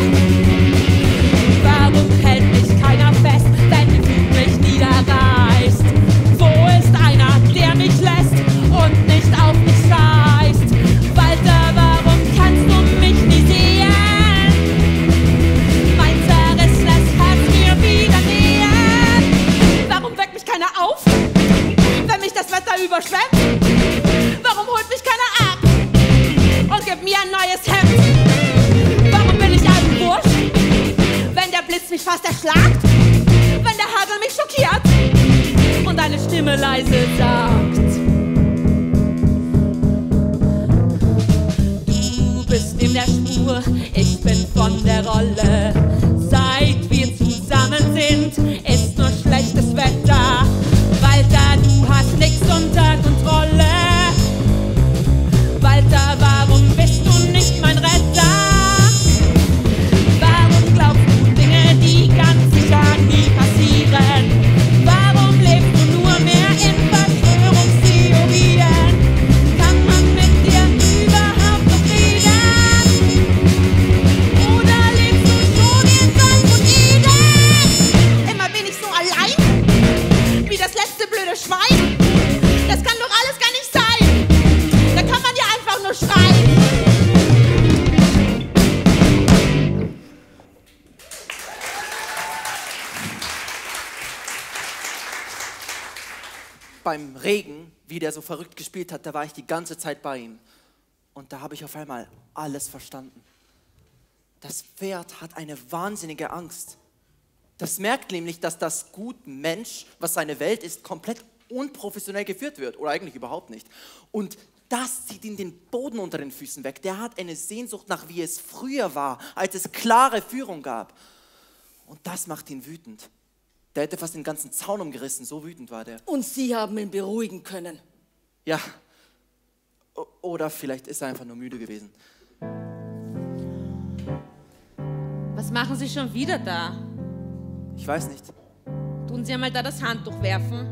Warum hält mich keiner fest, wenn die Wut mich niederreißt? Wo ist einer, der mich lässt und nicht auf mich scheißt? Walter, warum kannst du mich nie sehen? Mein zerrissenes Herz mir wieder nähen. Warum weckt mich keiner auf, wenn mich das Wetter überschwemmt? Warum holt mich keiner ab und gibt mir ein neues Hemd? Warum bin ich ein Bursch, wenn der Blitz mich fast erschlagt? Wenn der Hagel mich schockiert und eine Stimme leise sagt: Du bist in der Spur, ich bin von der Rolle. Seit wir zusammen sind, ist nur schlechtes Wetter. Walter, du hast nix unter Kontrolle. Walter, warum bist du nicht mein Retter? Warum glaubst du Dinge, die ganz sicher nie passieren? Warum lebst du nur mehr in Verschwörungstheorien? Kann man mit dir überhaupt noch reden? Oder lebst du schon in Sand und Eden? Immer bin ich so allein, wie das letzte blöde Schwein. Das kann doch alles gar nicht sein. Da kann man ja einfach nur schreien. Beim Regen, wie der so verrückt gespielt hat, da war ich die ganze Zeit bei ihm. Und da habe ich auf einmal alles verstanden. Das Pferd hat eine wahnsinnige Angst. Das merkt nämlich, dass das gute Mensch, was seine Welt ist, komplett unprofessionell geführt wird. Oder eigentlich überhaupt nicht. Und das zieht ihm den Boden unter den Füßen weg. Der hat eine Sehnsucht nach, wie es früher war, als es klare Führung gab. Und das macht ihn wütend. Der hätte fast den ganzen Zaun umgerissen, so wütend war der. Und Sie haben ihn beruhigen können. Ja, O- oder vielleicht ist er einfach nur müde gewesen. Was machen Sie schon wieder da? Ich weiß nicht. Tun Sie einmal da das Handtuch werfen.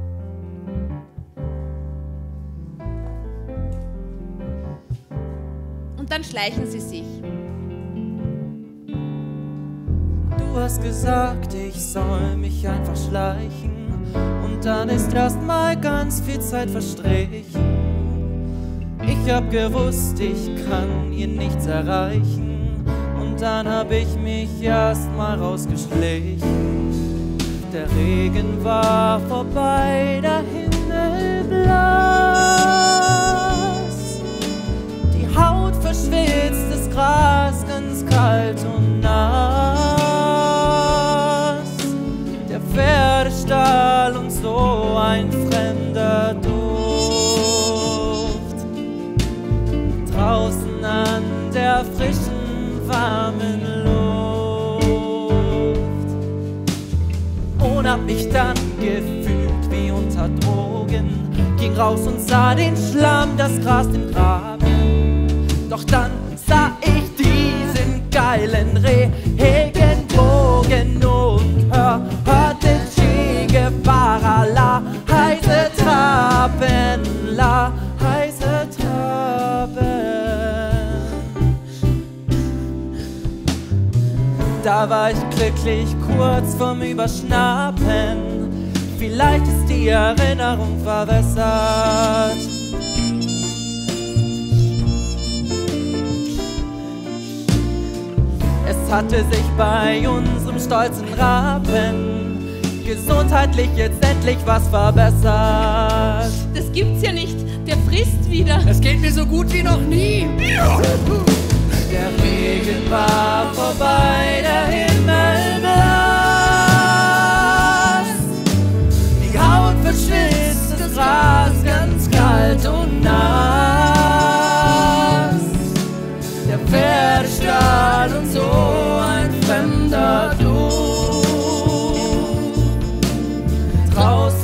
Und dann schleichen Sie sich. Du hast gesagt, ich soll mich einfach schleichen. Und dann ist erst mal ganz viel Zeit verstrichen. Ich hab gewusst, ich kann hier nichts erreichen. Und dann hab ich mich erst mal rausgeschlichen. Der Regen war vorbei, der Himmel blass. Die Haut verschwitzt, das Gras ganz kalt und nass. Der Pferdestall und so ein fremder Duft. Draußen an der frischen, warmen Luft. Und hab mich dann gefühlt wie unter Drogen. Ging raus und sah den Schlamm, das Gras, den Graben. Doch dann sah ich diesen geilen Regenbogen und hör, hörte Che Guevara, la, heiße Traben, la, heiße Traben. Da war ich glücklich, kurz vorm Überschnappen. Vielleicht ist die Erinnerung verwässert. Es hatte sich bei unserem stolzen Raben gesundheitlich jetzt endlich was verbessert. Das gibt's ja nicht. Der frisst wieder. Es geht mir so gut wie noch nie. Der Regen war vorbei, der Himmel blass. Die Haut verschwindet.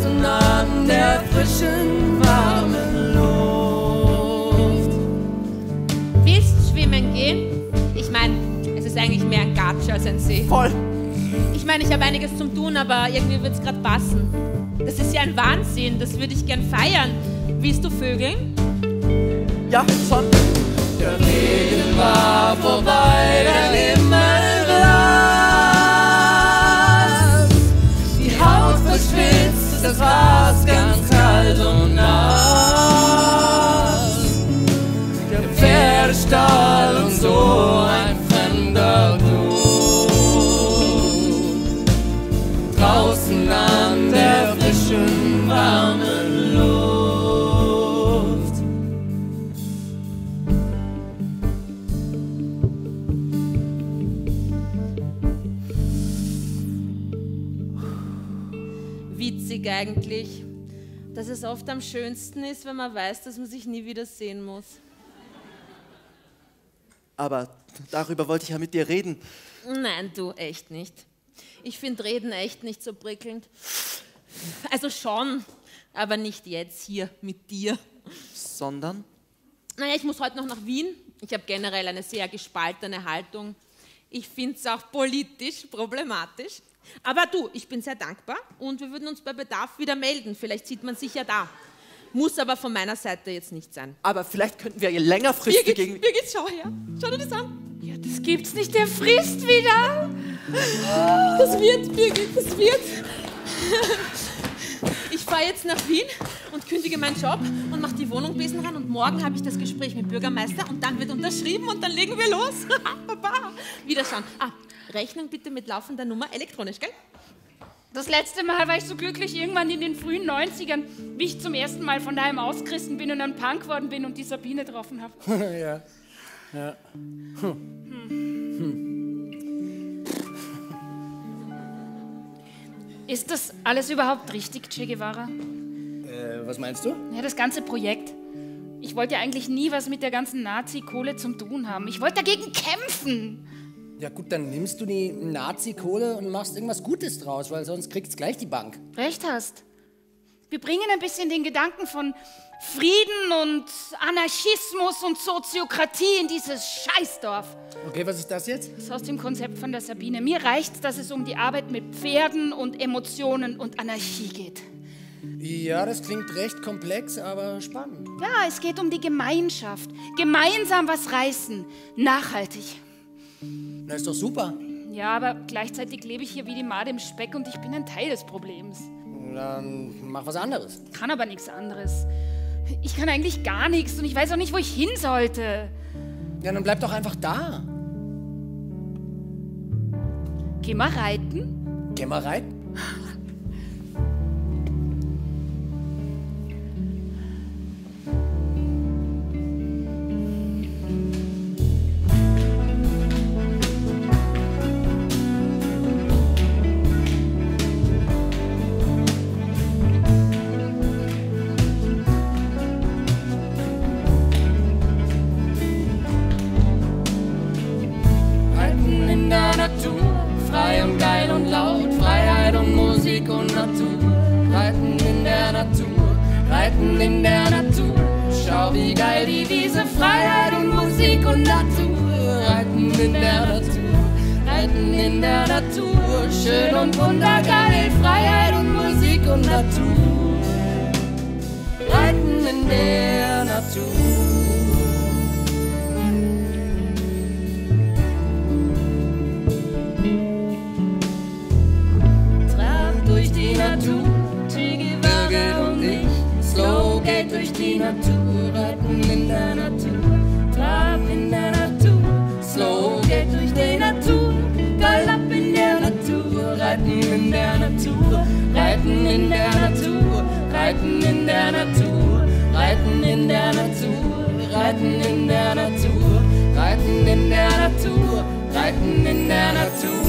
draußen an der frischen, warmen Luft. Willst schwimmen gehen? Ich meine, es ist eigentlich mehr ein Gatsch als ein See. Voll. Ich meine, ich habe einiges zum tun, aber irgendwie wird es gerade passen. Das ist ja ein Wahnsinn, das würde ich gern feiern. Willst du vögeln? Ja, schon. Der Regen war vorbei, der Himmel blass. Die Haut verschwitzt, das war's ganz kalt und nass. Der Pferdestall und so ein fremder Blut. Draußen an der frischen, warmen Luft. Witzig eigentlich, dass es oft am schönsten ist, wenn man weiß, dass man sich nie wieder sehen muss. Aber darüber wollte ich ja mit dir reden. Nein, du, echt nicht. Ich finde Reden echt nicht so prickelnd. Also schon, aber nicht jetzt hier mit dir. Sondern? Naja, ich muss heute noch nach Wien. Ich habe generell eine sehr gespaltene Haltung. Ich finde es auch politisch problematisch. Aber du, ich bin sehr dankbar und wir würden uns bei Bedarf wieder melden. Vielleicht sieht man sich ja da. Muss aber von meiner Seite jetzt nicht sein. Aber vielleicht könnten wir ihr längerfristig Birgit, gegen... Birgit, schau her. Schau dir das an. Ja, das gibt's nicht, der frisst wieder. Das wird, Birgit, das wird. Ich fahre jetzt nach Wien und kündige meinen Job und mache die Wohnung besen ran und morgen habe ich das Gespräch mit Bürgermeister und dann wird unterschrieben und dann legen wir los. Baba. Wiederschauen. Ah, Rechnung bitte mit laufender Nummer elektronisch, gell? Das letzte Mal war ich so glücklich irgendwann in den frühen neunzigern, wie ich zum ersten Mal von daheim ausgerissen bin und ein Punk geworden bin und die Sabine getroffen habe. Ja. Ja. Hm. Hm. Ist das alles überhaupt richtig, Che Guevara? Äh, was meinst du? Ja, das ganze Projekt. Ich wollte ja eigentlich nie was mit der ganzen Nazi-Kohle zum tun haben. Ich wollte dagegen kämpfen. Ja gut, dann nimmst du die Nazi-Kohle und machst irgendwas Gutes draus, weil sonst kriegst gleich die Bank. Recht hast. Wir bringen ein bisschen den Gedanken von Frieden und Anarchismus und Soziokratie in dieses Scheißdorf. Okay, was ist das jetzt? Das ist aus dem Konzept von der Sabine. Mir reicht's, dass es um die Arbeit mit Pferden und Emotionen und Anarchie geht. Ja, das klingt recht komplex, aber spannend. Ja, es geht um die Gemeinschaft. Gemeinsam was reißen. Nachhaltig. Na, ist doch super. Ja, aber gleichzeitig lebe ich hier wie die Made im Speck und ich bin ein Teil des Problems. Dann mach was anderes. Kann aber nichts anderes. Ich kann eigentlich gar nichts und ich weiß auch nicht, wo ich hin sollte. Ja, dann bleib doch einfach da. Geh mal reiten. Geh mal reiten. in der Natur. Schau, wie geil die Wiese, Freiheit und Musik und Natur. Reiten in der Natur, reiten in der Natur. Schön und wundergeil, Freiheit und Musik und Natur. Reiten in der Natur. Durch die Natur, Che Guevara und ich, Slow geht durch die Natur, reiten in der Natur, Trab in der Natur, Slow geht durch die Natur, Galopp in der Natur, reiten in der Natur, reiten in der Natur, reiten in der Natur, reiten in der Natur, reiten in der Natur, reiten in der Natur, reiten in der Natur.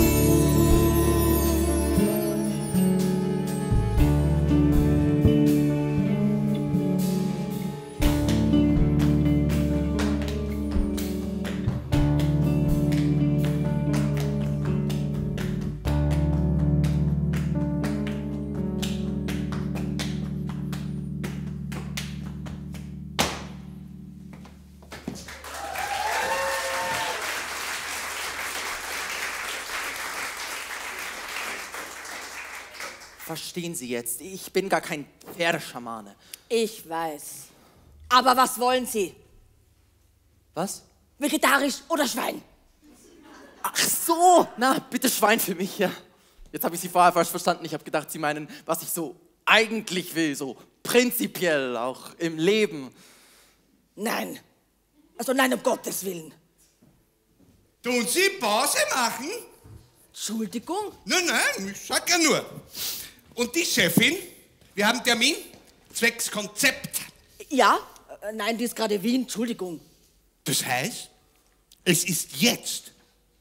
verstehen Sie jetzt, ich bin gar kein Pferdeschamane. Ich weiß. Aber was wollen Sie? Was? Vegetarisch oder Schwein? Ach so, na, bitte Schwein für mich, ja. Jetzt habe ich Sie vorher falsch verstanden. Ich habe gedacht, Sie meinen, was ich so eigentlich will, so prinzipiell, auch im Leben. Nein. Also nein, um Gottes Willen. Tun Sie Pause machen? Entschuldigung? Nein, nein, ich sag ja nur. Und die Chefin, wir haben Termin, zwecks Konzept. Ja? Äh, Nein, die ist gerade Wien, Entschuldigung. Das heißt, es ist jetzt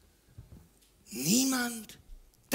niemand da.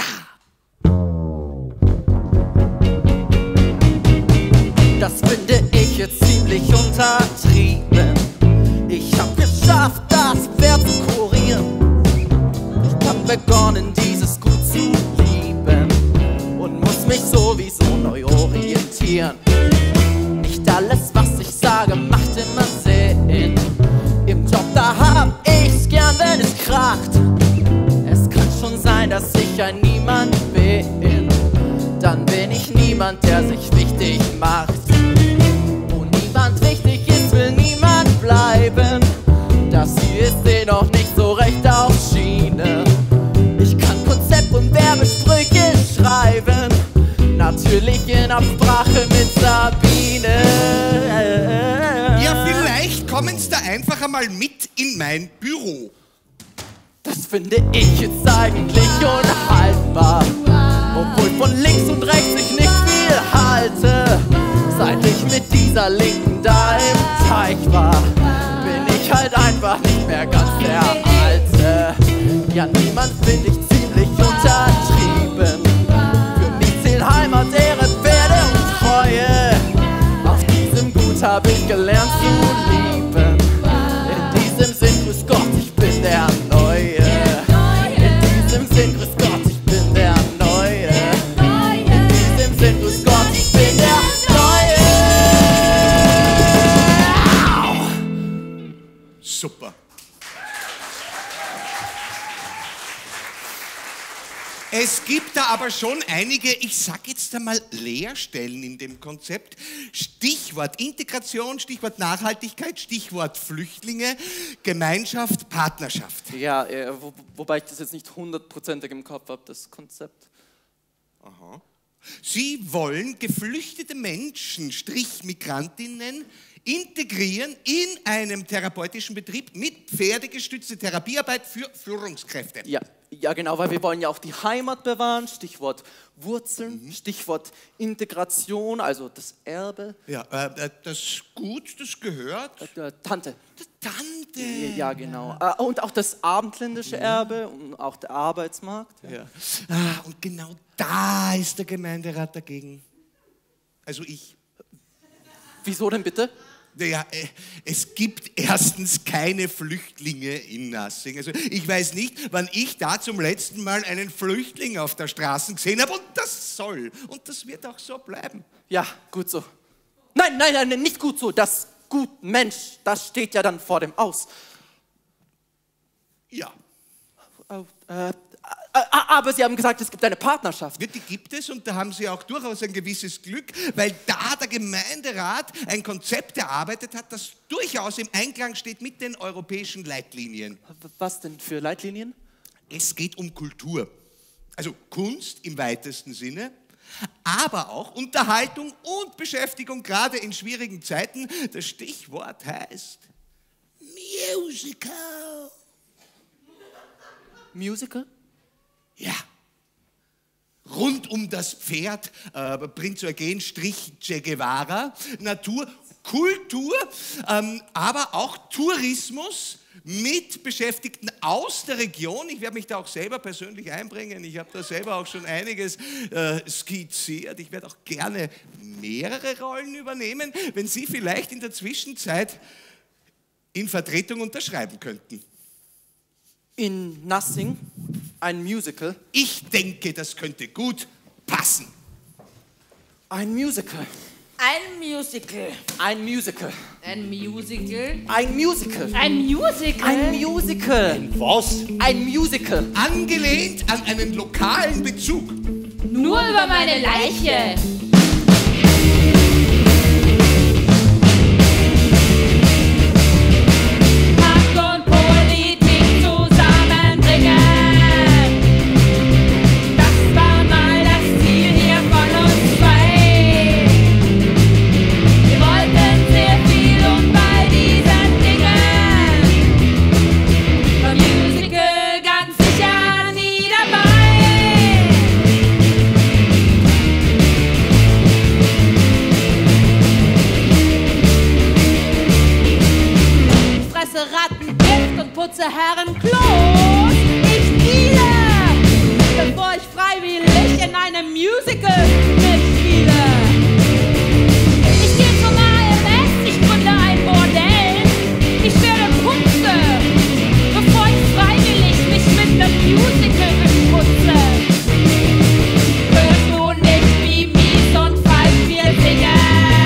Das finde ich jetzt ziemlich untertrieben. Ich hab geschafft, das Pferd zu kurieren. Ich hab begonnen, dieses Gut zu lieben und muss mich sowieso neu orientieren. Nicht alles, was ich sage, macht immer Sinn. Im Job, da hab ich's gern, wenn es kracht. Es kann schon sein, dass ich ein Niemand bin. Dann bin ich niemand, der sich wichtig macht. Wo niemand wichtig ist, will niemand bleiben. Das hier ist eh noch nicht so recht auf Schiene. Ich kann Konzept und Werbesprüche schreiben. Natürlich in Absprache mit Sabine. Ja, vielleicht kommen Sie da einfach einmal mit in mein Büro. Das finde ich jetzt eigentlich unhaltbar. Obwohl von links und rechts ich nicht viel halte. Seit ich mit dieser Linken da im Teich war, bin ich halt einfach nicht mehr ganz der Alte. Ja, niemand finde ich ziemlich untertrieben. Für mich zählt Heimat, Ehre, Pferde und Treue. Auf diesem Gut habe ich gelernt zu lieben. In diesem Sinn, grüß Gott, ich bin der Neue. In diesem Sinn, grüß Gott, ich bin der Neue. In diesem Sinn, grüß Gott, ich bin der Neue. Super. Es gibt da aber schon einige, ich sag jetzt einmal, Leerstellen in dem Konzept. Stichwort Integration, Stichwort Nachhaltigkeit, Stichwort Flüchtlinge, Gemeinschaft, Partnerschaft. Ja, äh, wo, wobei ich das jetzt nicht hundertprozentig im Kopf habe, das Konzept. Aha. Sie wollen geflüchtete Menschen, Strich Migrantinnen, integrieren in einem therapeutischen Betrieb mit pferdegestützter Therapiearbeit für Führungskräfte. Ja, ja, genau, weil wir wollen ja auch die Heimat bewahren, Stichwort Wurzeln, mhm. Stichwort Integration, also das Erbe. Ja, äh, das Gut, das gehört. Äh, Tante. Die Tante. Ja, genau. Ja. Und auch das abendländische Erbe und auch der Arbeitsmarkt. Ja. Ja. Ah, und genau da ist der Gemeinderat dagegen. Also ich. Wieso denn bitte? Naja, es gibt erstens keine Flüchtlinge in Nassing. Also ich weiß nicht, wann ich da zum letzten Mal einen Flüchtling auf der Straße gesehen habe. Und das soll. Und das wird auch so bleiben. Ja, gut so. Nein, nein, nein, nicht gut so. Das Gut Mensch, das steht ja dann vor dem Aus. Ja. Oh, äh, aber Sie haben gesagt, es gibt eine Partnerschaft. Ja, die gibt es und da haben Sie auch durchaus ein gewisses Glück, weil da der Gemeinderat ein Konzept erarbeitet hat, das durchaus im Einklang steht mit den europäischen Leitlinien. Was denn für Leitlinien? Es geht um Kultur, also Kunst im weitesten Sinne, aber auch Unterhaltung und Beschäftigung, gerade in schwierigen Zeiten. Das Stichwort heißt Musical. Musical? Ja. Rund um das Pferd, äh, Prinz Eugen, Strich Che Guevara, Natur, Kultur, ähm, aber auch Tourismus mit Beschäftigten aus der Region. Ich werde mich da auch selber persönlich einbringen. Ich habe da selber auch schon einiges äh, skizziert. Ich werde auch gerne mehrere Rollen übernehmen, wenn Sie vielleicht in der Zwischenzeit in Vertretung unterschreiben könnten. In Nassing ein Musical? Ich denke, das könnte gut passen. Ein Musical. Ein Musical. Ein Musical. Ein Musical? Ein Musical. Ein Musical? Ein Musical. Was? Ein Musical. Angelehnt an einen lokalen Bezug. Nur nur über meine Leiche. Macht und Politik zusammenbringen. Das war mal das Ziel hier von uns zwei. Wir wollten sehr viel und bei diesen Dingen war Musical ganz sicher nie dabei. Ich fresse Rattengift und putze Herrenklos. Ich spiele, bevor ich freiwillig in einem Musical mitspiele. Ich gehe zum A M S, ich gründe ein Bordell. Ich werde Putze, bevor ich freiwillig mich mit einem Musical besputze. Hörst du nicht, wie mies und falsch wir singen?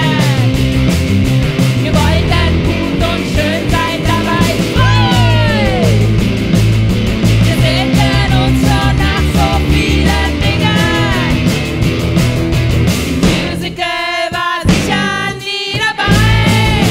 Wir wollten gut und schön sein dabei. Hey! Wir sehnen uns schon nach so vielen Dingen. Musical war sicher nie dabei.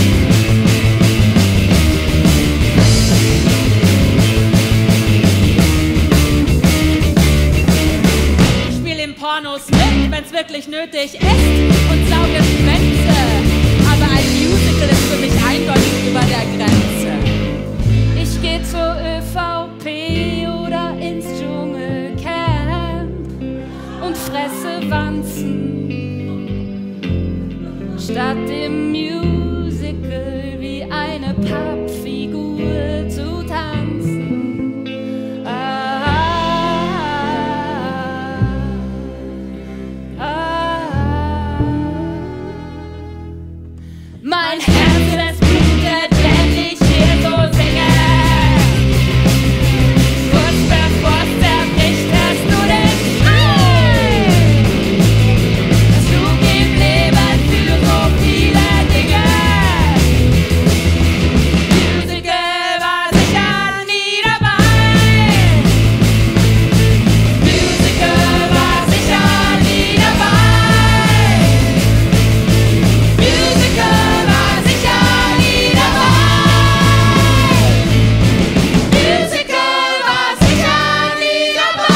Ich spiel in Pornos mit, wenn's wirklich nötig ist und sauge Schwänze. Aber ein Musical ist für mich eindeutig über der Grenze. Ich geh zur ÖVP oder ins Dschungelcamp und fresse Wanzen, statt im Musical wie eine Pappfigur zu tanzen. Ah, ah, ah. Mein Herz, es blutet, wenn ich hier so singe. Kurz bevor es zerbricht, hörst du den Schrei. Das Flug im Leben für so viele Dinge. Musical war sicher nie dabei. Musical war sicher nie dabei. Musical war sicher nie dabei. Musical war sicher nie dabei.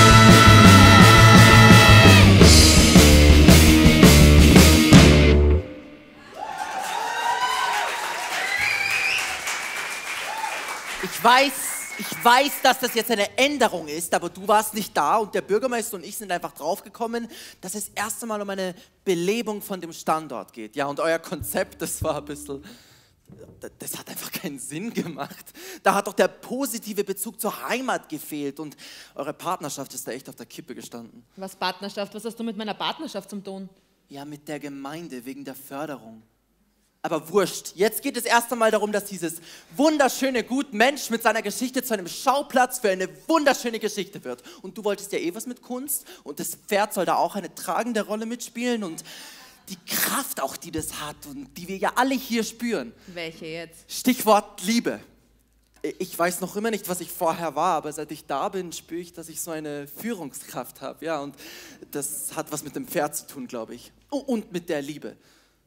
Ich weiß, ich weiß, dass das jetzt eine Änderung ist, aber du warst nicht da und der Bürgermeister und ich sind einfach draufgekommen, dass es erst einmal um eine Belebung von dem Standort geht. Ja, und euer Konzept, das war ein bisschen, das hat einfach keinen Sinn gemacht. Da hat doch der positive Bezug zur Heimat gefehlt und eure Partnerschaft ist da echt auf der Kippe gestanden. Was Partnerschaft? Was hast du mit meiner Partnerschaft zum tun? Ja, mit der Gemeinde, wegen der Förderung. Aber wurscht, jetzt geht es erst einmal darum, dass dieses wunderschöne Gut Mensch mit seiner Geschichte zu einem Schauplatz für eine wunderschöne Geschichte wird. Und du wolltest ja eh was mit Kunst und das Pferd soll da auch eine tragende Rolle mitspielen und die Kraft auch, die das hat und die wir ja alle hier spüren. Welche jetzt? Stichwort Liebe. Ich weiß noch immer nicht, was ich vorher war, aber seit ich da bin, spüre ich, dass ich so eine Führungskraft habe. Ja, und das hat was mit dem Pferd zu tun, glaube ich. Oh, und mit der Liebe.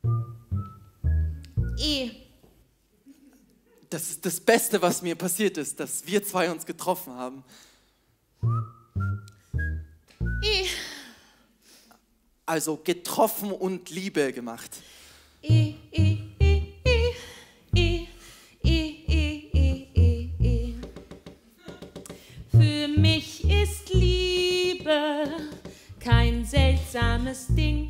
Eh. Das ist das Beste, was mir passiert ist, dass wir zwei uns getroffen haben. Eh. Also getroffen und Liebe gemacht. Eh, eh, eh, eh, eh, eh, eh, eh, eh, eh. Für mich ist Liebe kein seltsames Ding.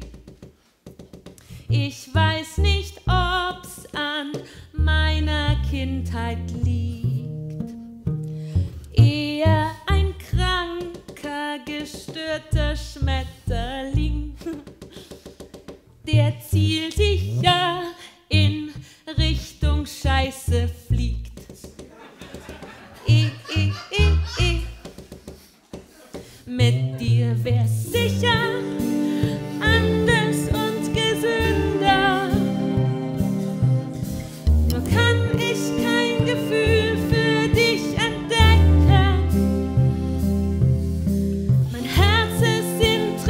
Ich weiß nicht, ob's an meiner Kindheit liegt. Eher ein kranker, gestörter Schmetterling, der zielsicher in Richtung Scheiße fliegt. Eh, eh, eh, eh. Mit dir wär's sicher anders und gesünder. Nur kann ich kein Gefühl für dich entdecken. Mein Herz ist in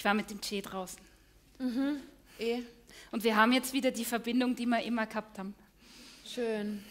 Ich war mit dem Che draußen. Mhm, eh. Und wir haben jetzt wieder die Verbindung, die wir immer gehabt haben. Schön.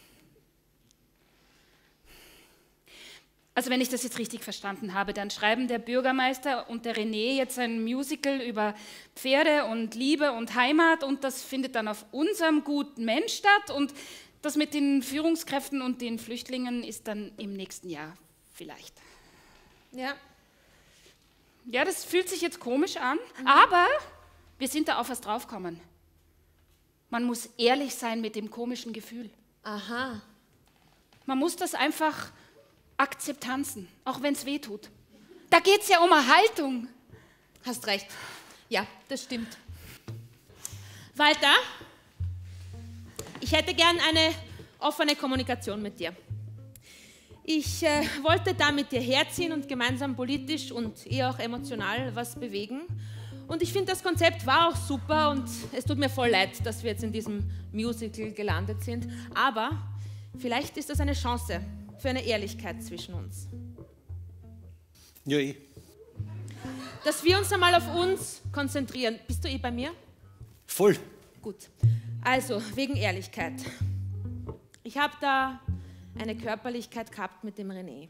Also wenn ich das jetzt richtig verstanden habe, dann schreiben der Bürgermeister und der René jetzt ein Musical über Pferde und Liebe und Heimat und das findet dann auf unserem Gut Mensch statt und das mit den Führungskräften und den Flüchtlingen ist dann im nächsten Jahr vielleicht. Ja. Ja, das fühlt sich jetzt komisch an, mhm. aber wir sind da auf was draufgekommen. Man muss ehrlich sein mit dem komischen Gefühl. Aha. Man muss das einfach Akzeptanzen, auch wenn es weh tut. Da geht es ja um eine Haltung. Hast recht. Ja, das stimmt. Walter, ich hätte gern eine offene Kommunikation mit dir. Ich äh, wollte da mit dir herziehen und gemeinsam politisch und eher auch emotional was bewegen. Und ich finde, das Konzept war auch super und es tut mir voll leid, dass wir jetzt in diesem Musical gelandet sind. Aber vielleicht ist das eine Chance für eine Ehrlichkeit zwischen uns. Ja, eh. Dass wir uns einmal auf uns konzentrieren. Bist du eh bei mir? Voll. Gut. Also, wegen Ehrlichkeit. Ich habe da eine Körperlichkeit gehabt mit dem René.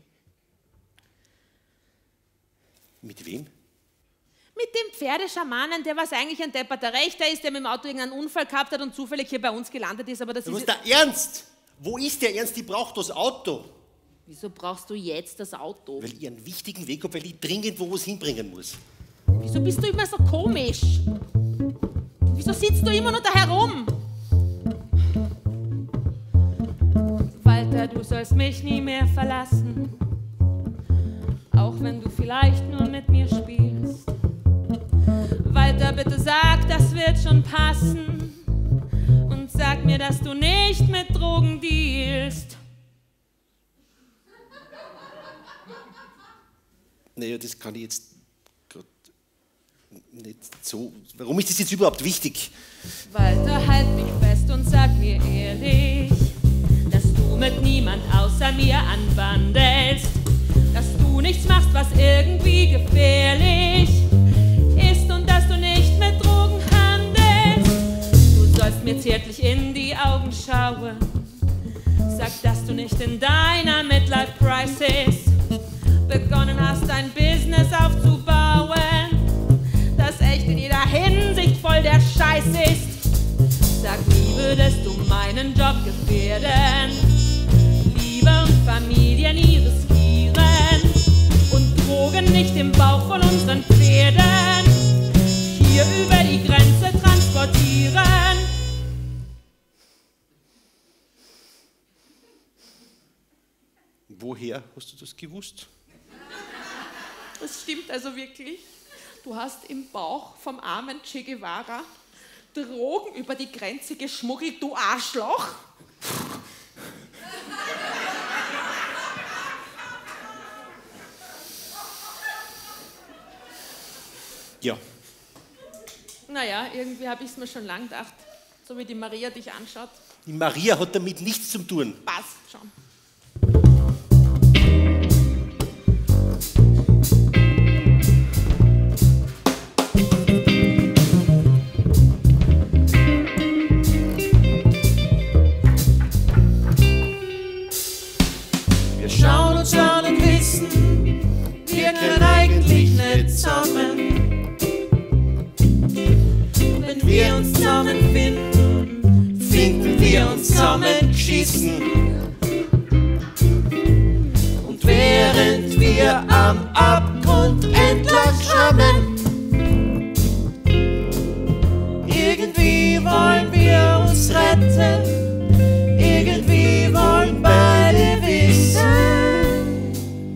Mit wem? Mit dem Pferdeschamanen, der was eigentlich ein depperter Rechter ist, der mit dem Auto irgendeinen Unfall gehabt hat und zufällig hier bei uns gelandet ist, aber das Du ist... musst der Ernst! Wo ist der Ernst? Die braucht das Auto. Wieso brauchst du jetzt das Auto? Weil ich einen wichtigen Weg habe, weil ich dringend wo was hinbringen muss. Wieso bist du immer so komisch? Wieso sitzt du immer nur da herum? Walter, du sollst mich nie mehr verlassen, auch wenn du vielleicht nur mit mir spielst. Walter, bitte sag, das wird schon passen und sag mir, dass du nicht mit Drogen dealst. Naja, das kann ich jetzt gerade nicht so... Warum ist das jetzt überhaupt wichtig? Walter, halt mich fest und sag mir ehrlich, dass du mit niemand außer mir anwandelst, dass du nichts machst, was irgendwie gefährlich ist und dass du nicht mit Drogen handelst. Du sollst mir zärtlich in die Augen schauen, sag, dass du nicht in deiner Midlife-Crisis begonnen hast, ein Business aufzubauen, das echt in jeder Hinsicht voll der Scheiß ist. Sag, wie würdest du meinen Job gefährden, Liebe und Familie nie riskieren und Drogen nicht im Bauch von unseren Pferden hier über die Grenze transportieren? Woher hast du das gewusst? Das stimmt also wirklich. Du hast im Bauch vom armen Che Guevara Drogen über die Grenze geschmuggelt, du Arschloch. Ja. Naja, irgendwie habe ich es mir schon lang gedacht, so wie die Maria dich anschaut. Die Maria hat damit nichts zu tun. Passt schon. Wir schauen uns an und wissen, wir können eigentlich nicht zusammen. Wenn wir uns zusammenfinden, finden wir uns zusammengeschissen. Und während wir am Abgrund entlang schrammen, irgendwie wollen wir uns retten, irgendwie wollen beide wissen.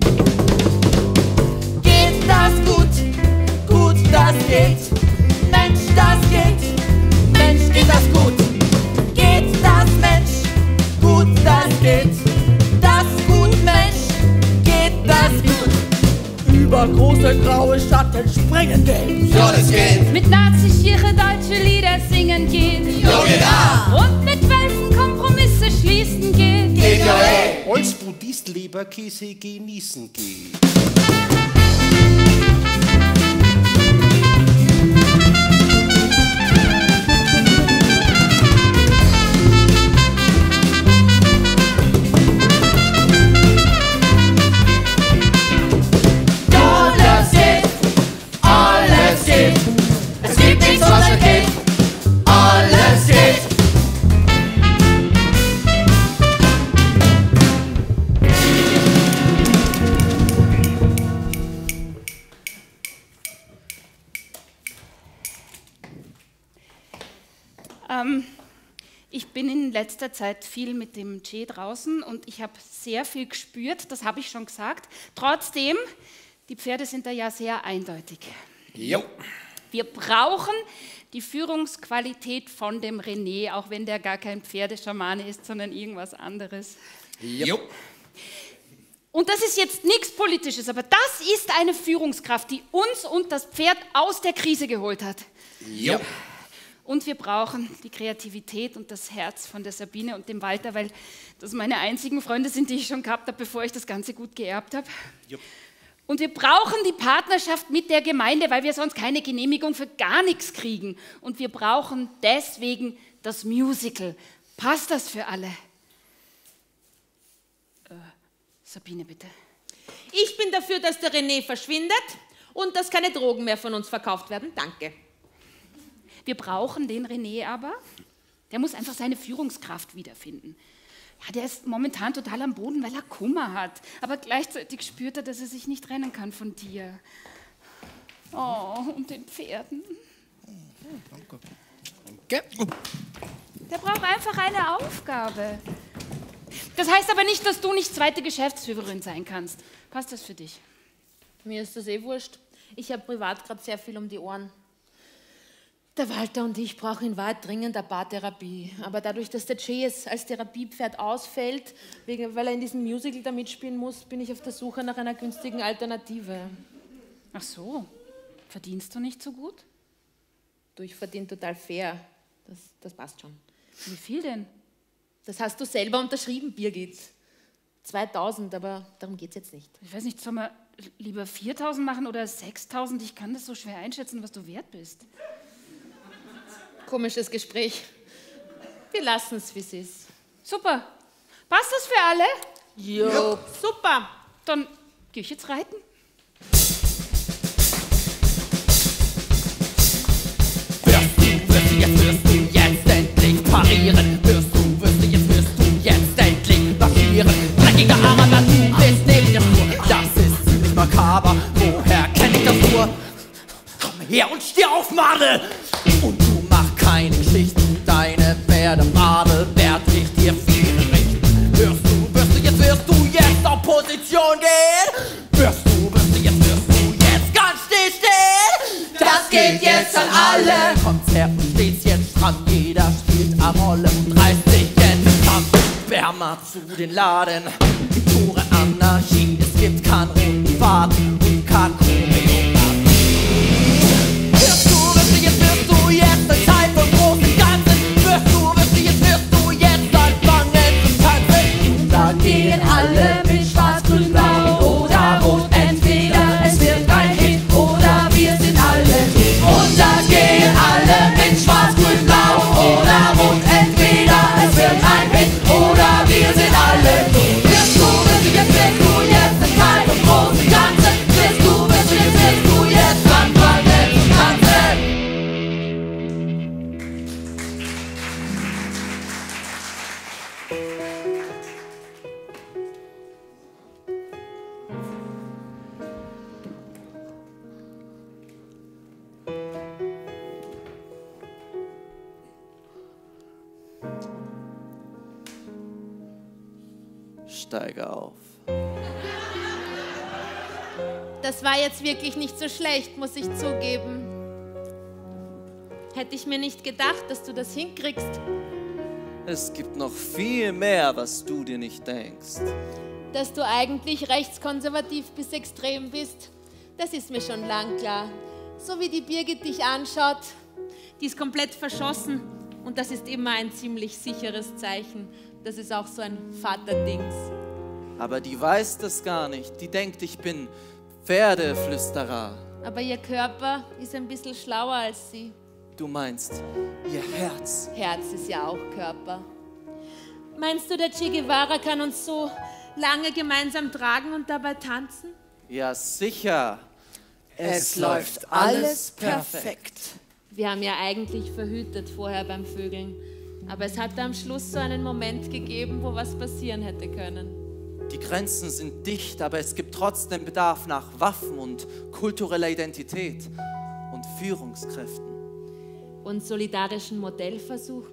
Geht das gut? Gut, das geht. Mensch, das geht. Mensch, geht das gut? Geht das, Mensch? Gut, das geht. Das gut, Mensch? Geht das gut? Über große graue Schatten springen geht. Ja, das geht. Mit Nazi-Schiere deutsche Lieder singen geht. Ja, genau. Und mit Welten Kompromisse schließen geht. Geht ja eh. Als Buddhist Leberkäse genießen geht. bin in letzter Zeit viel mit dem Che draußen und ich habe sehr viel gespürt, das habe ich schon gesagt. Trotzdem, die Pferde sind da ja sehr eindeutig. Jo. Wir brauchen die Führungsqualität von dem René, auch wenn der gar kein Pferdeschamane ist, sondern irgendwas anderes. Jo. Und das ist jetzt nichts Politisches, aber das ist eine Führungskraft, die uns und das Pferd aus der Krise geholt hat. Jo. Und wir brauchen die Kreativität und das Herz von der Sabine und dem Walter, weil das meine einzigen Freunde sind, die ich schon gehabt habe, bevor ich das Ganze gut geerbt habe. Jo. Und wir brauchen die Partnerschaft mit der Gemeinde, weil wir sonst keine Genehmigung für gar nichts kriegen. Und wir brauchen deswegen das Musical. Passt das für alle? Äh, Sabine, bitte. Ich bin dafür, dass der René verschwindet und dass keine Drogen mehr von uns verkauft werden. Danke. Wir brauchen den René aber. Der muss einfach seine Führungskraft wiederfinden. Ja, der ist momentan total am Boden, weil er Kummer hat. Aber gleichzeitig spürt er, dass er sich nicht trennen kann von dir. Oh, und den Pferden. Danke. Der braucht einfach eine Aufgabe. Das heißt aber nicht, dass du nicht zweite Geschäftsführerin sein kannst. Passt das für dich? Mir ist das eh wurscht. Ich habe privat gerade sehr viel um die Ohren. Der Walter und ich brauchen in Wahrheit dringend eine Paartherapie. Aber dadurch, dass der Che jetzt als Therapiepferd ausfällt, wegen, weil er in diesem Musical da mitspielen muss, bin ich auf der Suche nach einer günstigen Alternative. Ach so, verdienst du nicht so gut? Du, ich verdiene total fair. Das, das passt schon. Wie viel denn? Das hast du selber unterschrieben, Birgit. zweitausend, aber darum geht es jetzt nicht. Ich weiß nicht, soll man lieber viertausend machen oder sechstausend? Ich kann das so schwer einschätzen, was du wert bist. Komisches Gespräch. Wir lassen es, wie es ist. Super. Passt das für alle? Jo. Super. Dann gehe ich jetzt reiten. Wirst du, wirst du, jetzt wirst du jetzt endlich parieren. Wirst du, wirst du, jetzt wirst du jetzt endlich marschieren. Dreckiger Araber, du bist neben der Spur. Das ist ziemlich makaber. Woher kenn ich das nur? Komm her und steh auf, Madel! Und du mach keine Geschichten. Deine Pferdemadel werd ich dir viel richten. Wirst du, wirst du, jetzt wirst du jetzt auf Position gehen. Wirst du, wirst du, jetzt wirst du jetzt ganz still stehen. Das geht jetzt an alle. Kommt her und steht's jetzt dran. Jeder spielt eine Rolle und reißt sich jetzt an. Wärmer zu den Laden. Die pure Anarchie. Es gibt keinen roten Faden und kein Choreografie. Wirst du, wirst du, jetzt wirst du jetzt ein Teil vom großen Ganzen. Wirst du, wirst du, jetzt wirst du jetzt anfangen zu tanzen. Da gehen alle mit schwarz, grün, blau oder rot. Entweder es wird ein Hit oder wir sind alle tot. Und da gehen alle mit schwarz, grün, blau oder rot. Entweder es wird ein Hit oder wir sind alle tot. Wirst du, wirst du, jetzt wirst du jetzt ein Teil vom großen Ganzen. Wirst du, wirst du, jetzt wirst du jetzt anfangen zu tanzen. Steige auf. Das war jetzt wirklich nicht so schlecht, muss ich zugeben. Hätte ich mir nicht gedacht, dass du das hinkriegst. Es gibt noch viel mehr, was du dir nicht denkst. Dass du eigentlich rechtskonservativ bis extrem bist, das ist mir schon lang klar. So wie die Birgit dich anschaut, die ist komplett verschossen. Und das ist immer ein ziemlich sicheres Zeichen. Das ist auch so ein Vaterdings. Aber die weiß das gar nicht. Die denkt, ich bin Pferdeflüsterer. Aber ihr Körper ist ein bisschen schlauer als sie. Du meinst, ihr Herz. Herz ist ja auch Körper. Meinst du, der Che Guevara kann uns so lange gemeinsam tragen und dabei tanzen? Ja, sicher. Es läuft alles perfekt. Wir haben ja eigentlich verhütet vorher beim Vögeln. Aber es hat am Schluss so einen Moment gegeben, wo was passieren hätte können. Die Grenzen sind dicht, aber es gibt trotzdem Bedarf nach Waffen und kultureller Identität und Führungskräften. Und solidarischen Modellversuchen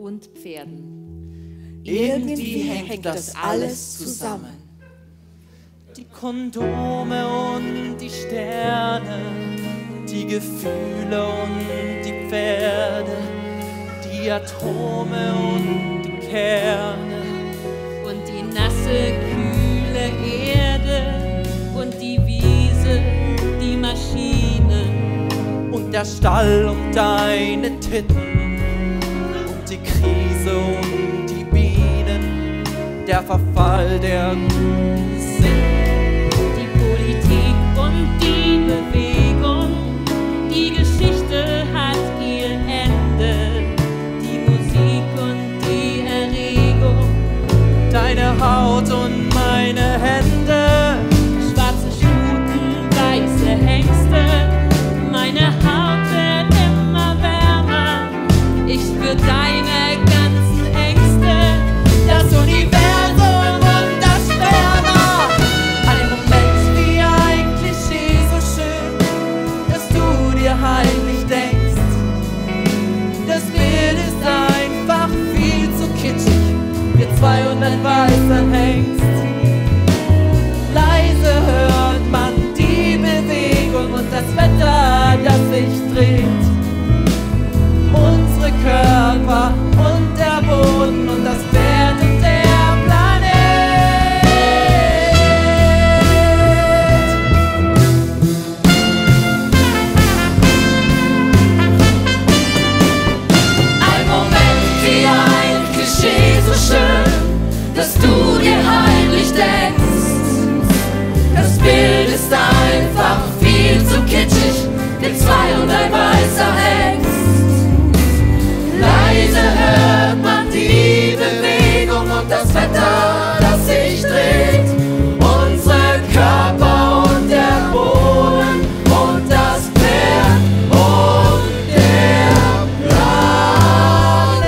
und Pferden. Irgendwie hängt das alles zusammen. Die Kondome und die Sterne, die Gefühle und die Pferde, die Atome und die Kerne Und die nasse, kühle Erde und die Wiese, die Maschinen. und der Stall und deine Titten und die Krise und die Bienen, der Verfall der guten Sinn. Die Politik und die Bewegung, die Geschichte hat ihr Ende. Die Musik und die Erregung, Deine Haut und meine Hände, schwarze Stuten, weiße Hengste. Meine Haut wird immer wärmer, ich spür deine ganzen Ängste. das Universum und das Sperma. Ein Moment wie ein Klischee so schön, dass du dir heimlich denkst. Das Bild ist einfach viel zu kitschig, wir zwei und ein weißer Hengst. Leise hört man die Bewegung und das Wetter, das sich dreht. Unsere Körper und der Boden und das Pferd und der Planet. Ein Moment wie ein Klischee so schön, dass du dir heimlich denkst. Das Bild ist einfach viel zu kitschig, wir zwei und ein weißer Hengst. Leise hört man die Bewegung und das Wetter, das sich dreht. Unsere Körper und der Boden und das Pferd und der Planet.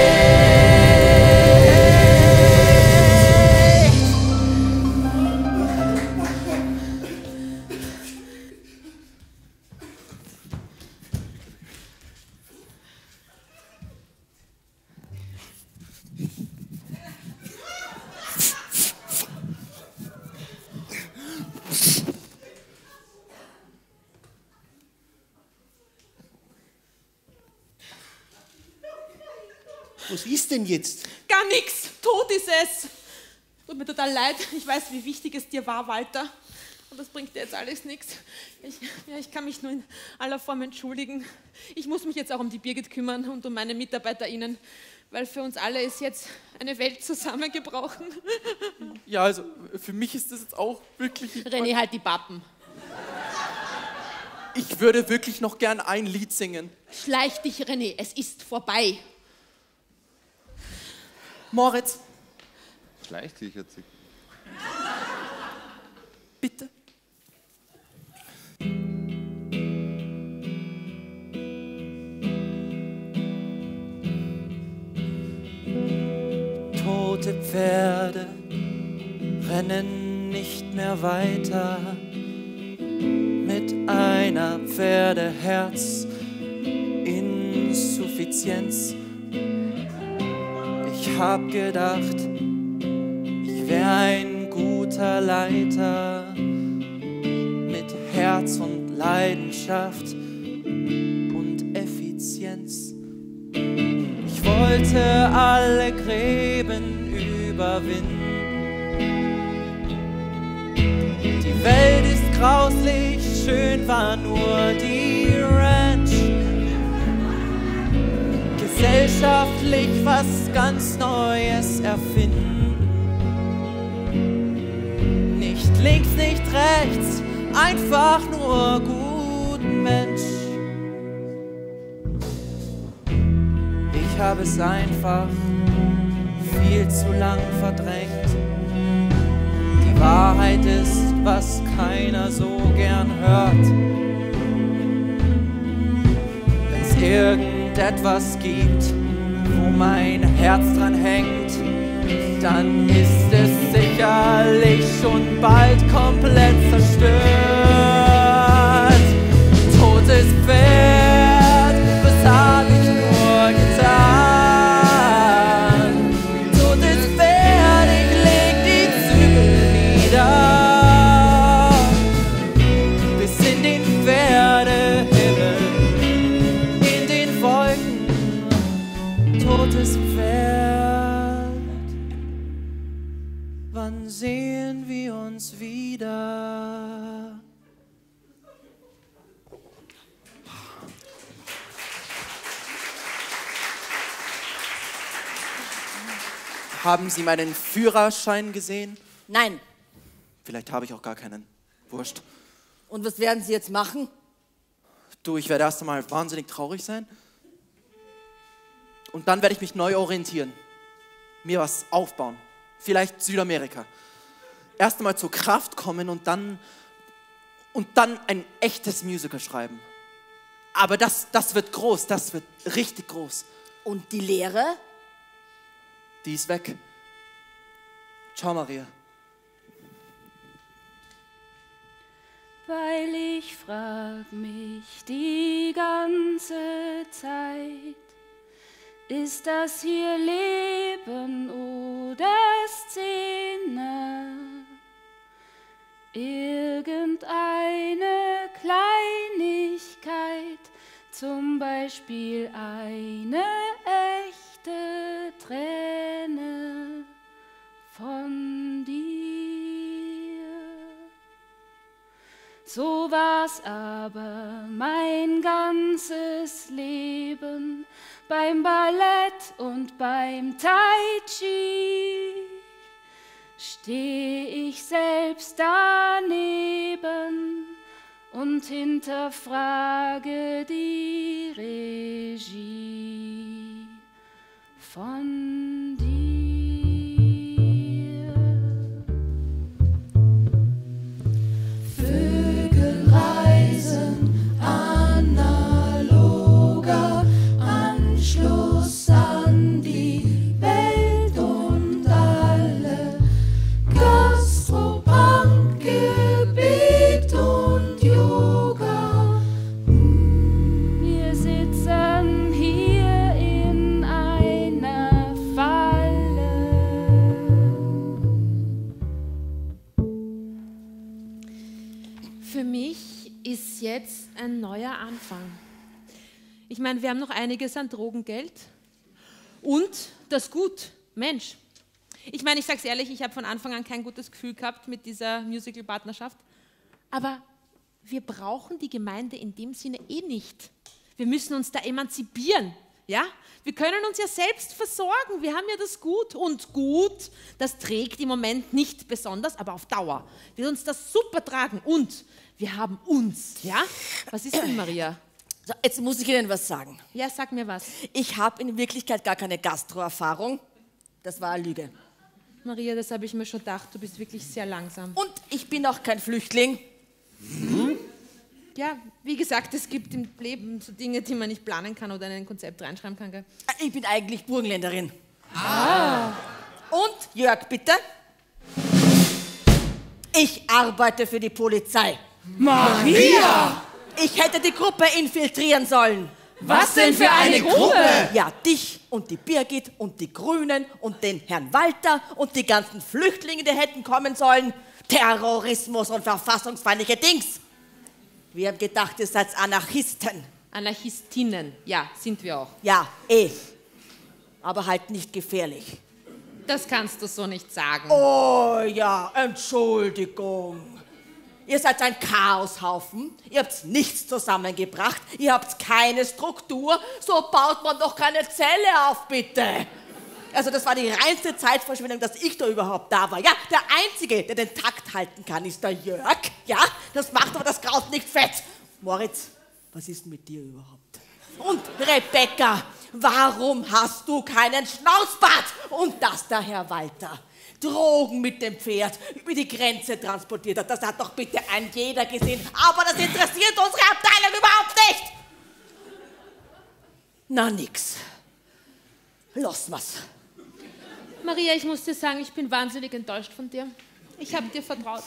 Was ist denn jetzt? Gar nichts, tot ist es. Tut mir total leid, ich weiß, wie wichtig es dir war, Walter. Und das bringt dir jetzt alles nichts. Ich, ja, ich kann mich nur in aller Form entschuldigen. Ich muss mich jetzt auch um die Birgit kümmern und um meine MitarbeiterInnen, weil für uns alle ist jetzt eine Welt zusammengebrochen. Ja, also für mich ist das jetzt auch wirklich... René, halt die Pappen. Ich würde wirklich noch gern ein Lied singen. Schleich dich, René, es ist vorbei. Moritz, Schleich dich jetzt. bitte. Tote Pferde rennen nicht mehr weiter. Mit einer Pferdeherzinsuffizienz. Ich hab gedacht, ich wär ein guter Leiter mit Herz und Leidenschaft und Effizienz. Ich wollte alle Gräben überwinden. Die Welt ist grauslich, schön war nur die Ranch. Gesellschaftlich was ganz Neues erfinden. Nicht links, nicht rechts, einfach nur guten Mensch. Ich habe es einfach viel zu lang verdrängt. Die Wahrheit ist, was keiner so gern hört. Wenn's irgendetwas gibt, wo mein Herz dran hängt, dann ist es sicherlich schon bald komplett zerstört. Totes Pferd, was hab ich nur getan? sehen wir uns wieder. Haben Sie meinen Führerschein gesehen? Nein. Vielleicht habe ich auch gar keinen. Wurscht. Und was werden Sie jetzt machen? Du, ich werde erst einmal wahnsinnig traurig sein. Und dann werde ich mich neu orientieren. Mir was aufbauen. Vielleicht Südamerika. Erst einmal zur Kraft kommen und dann, und dann ein echtes Musical schreiben. Aber das, das wird groß, das wird richtig groß. Und die Lehre? Die ist weg. Ciao, Maria. Weil ich frag mich die ganze Zeit, ist das hier Leben oder Szene? Irgendeine Kleinigkeit, zum Beispiel eine echte Träne von dir. So war's aber mein ganzes Leben, beim Ballett und beim Tai Chi steh ich selbst daneben und hinterfrage die Regie von dir. Vögel reisen, analoger Anschluss an die Welt und alle Gastropunk, Gebet und Yoga. Wir sitzen hier in einer Falle. Für mich ist jetzt ein neuer Anfang. Ich meine, wir haben noch einiges an Drogengeld und das Gut, Mensch. Ich meine, ich sag's ehrlich, ich habe von Anfang an kein gutes Gefühl gehabt mit dieser Musical-Partnerschaft. Aber wir brauchen die Gemeinde in dem Sinne eh nicht. Wir müssen uns da emanzipieren. Ja? Wir können uns ja selbst versorgen. Wir haben ja das Gut. Und Gut, das trägt im Moment nicht besonders, aber auf Dauer wird uns das super tragen. Und wir haben uns. Ja? Was ist denn, Maria? So, jetzt muss ich Ihnen was sagen. Ja, sag mir was. Ich habe in Wirklichkeit gar keine Gastroerfahrung. Das war eine Lüge. Maria, das habe ich mir schon gedacht. Du bist wirklich sehr langsam. Und ich bin auch kein Flüchtling. Ja, wie gesagt, es gibt im Leben so Dinge, die man nicht planen kann oder in ein Konzept reinschreiben kann. Gell? Ich bin eigentlich Burgenländerin. Ah. Und, Jörg, bitte? Ich arbeite für die Polizei. Maria! Ich hätte die Gruppe infiltrieren sollen. Was denn für eine Gruppe? Ja, dich und die Birgit und die Grünen und den Herrn Walter und die ganzen Flüchtlinge, die hätten kommen sollen. Terrorismus und verfassungsfeindliche Dings. Wir haben gedacht, ihr seid Anarchisten. Anarchistinnen, ja, sind wir auch. Ja, eh. Aber halt nicht gefährlich. Das kannst du so nicht sagen. Oh ja, Entschuldigung. Ihr seid ein Chaoshaufen, ihr habt nichts zusammengebracht, ihr habt keine Struktur, so baut man doch keine Zelle auf, bitte. Also das war die reinste Zeitverschwendung, dass ich da überhaupt da war. Ja, der Einzige, der den Takt halten kann, ist der Jörg. Ja, das macht aber das Kraut nicht fett. Moritz, was ist mit dir überhaupt? Und Rebecca, warum hast du keinen Schnauzbart? Und das der Herr Walter. Drogen mit dem Pferd über die Grenze transportiert hat. Das hat doch bitte ein jeder gesehen. Aber das interessiert unsere Abteilung überhaupt nicht. Na nix. Lass mal's. Maria, ich muss dir sagen, ich bin wahnsinnig enttäuscht von dir. Ich habe dir vertraut.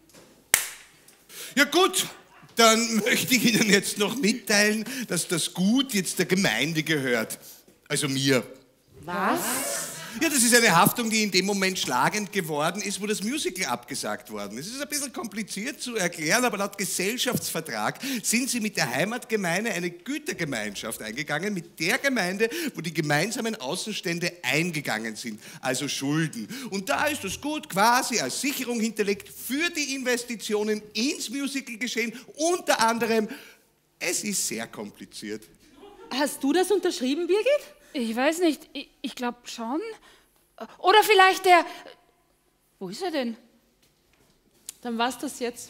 Ja gut, dann möchte ich Ihnen jetzt noch mitteilen, dass das Gut jetzt der Gemeinde gehört. Also mir. Was? Ja, das ist eine Haftung, die in dem Moment schlagend geworden ist, wo das Musical abgesagt worden ist. Es ist ein bisschen kompliziert zu erklären, aber laut Gesellschaftsvertrag sind sie mit der Heimatgemeinde eine Gütergemeinschaft eingegangen, mit der Gemeinde, wo die gemeinsamen Außenstände eingegangen sind, also Schulden. Und da ist das Gut quasi als Sicherung hinterlegt für die Investitionen ins Musical-Geschehen, unter anderem, es ist sehr kompliziert. Hast du das unterschrieben, Birgit? Ich weiß nicht, ich, ich glaube schon. Oder vielleicht der... Wo ist er denn? Dann war's das jetzt.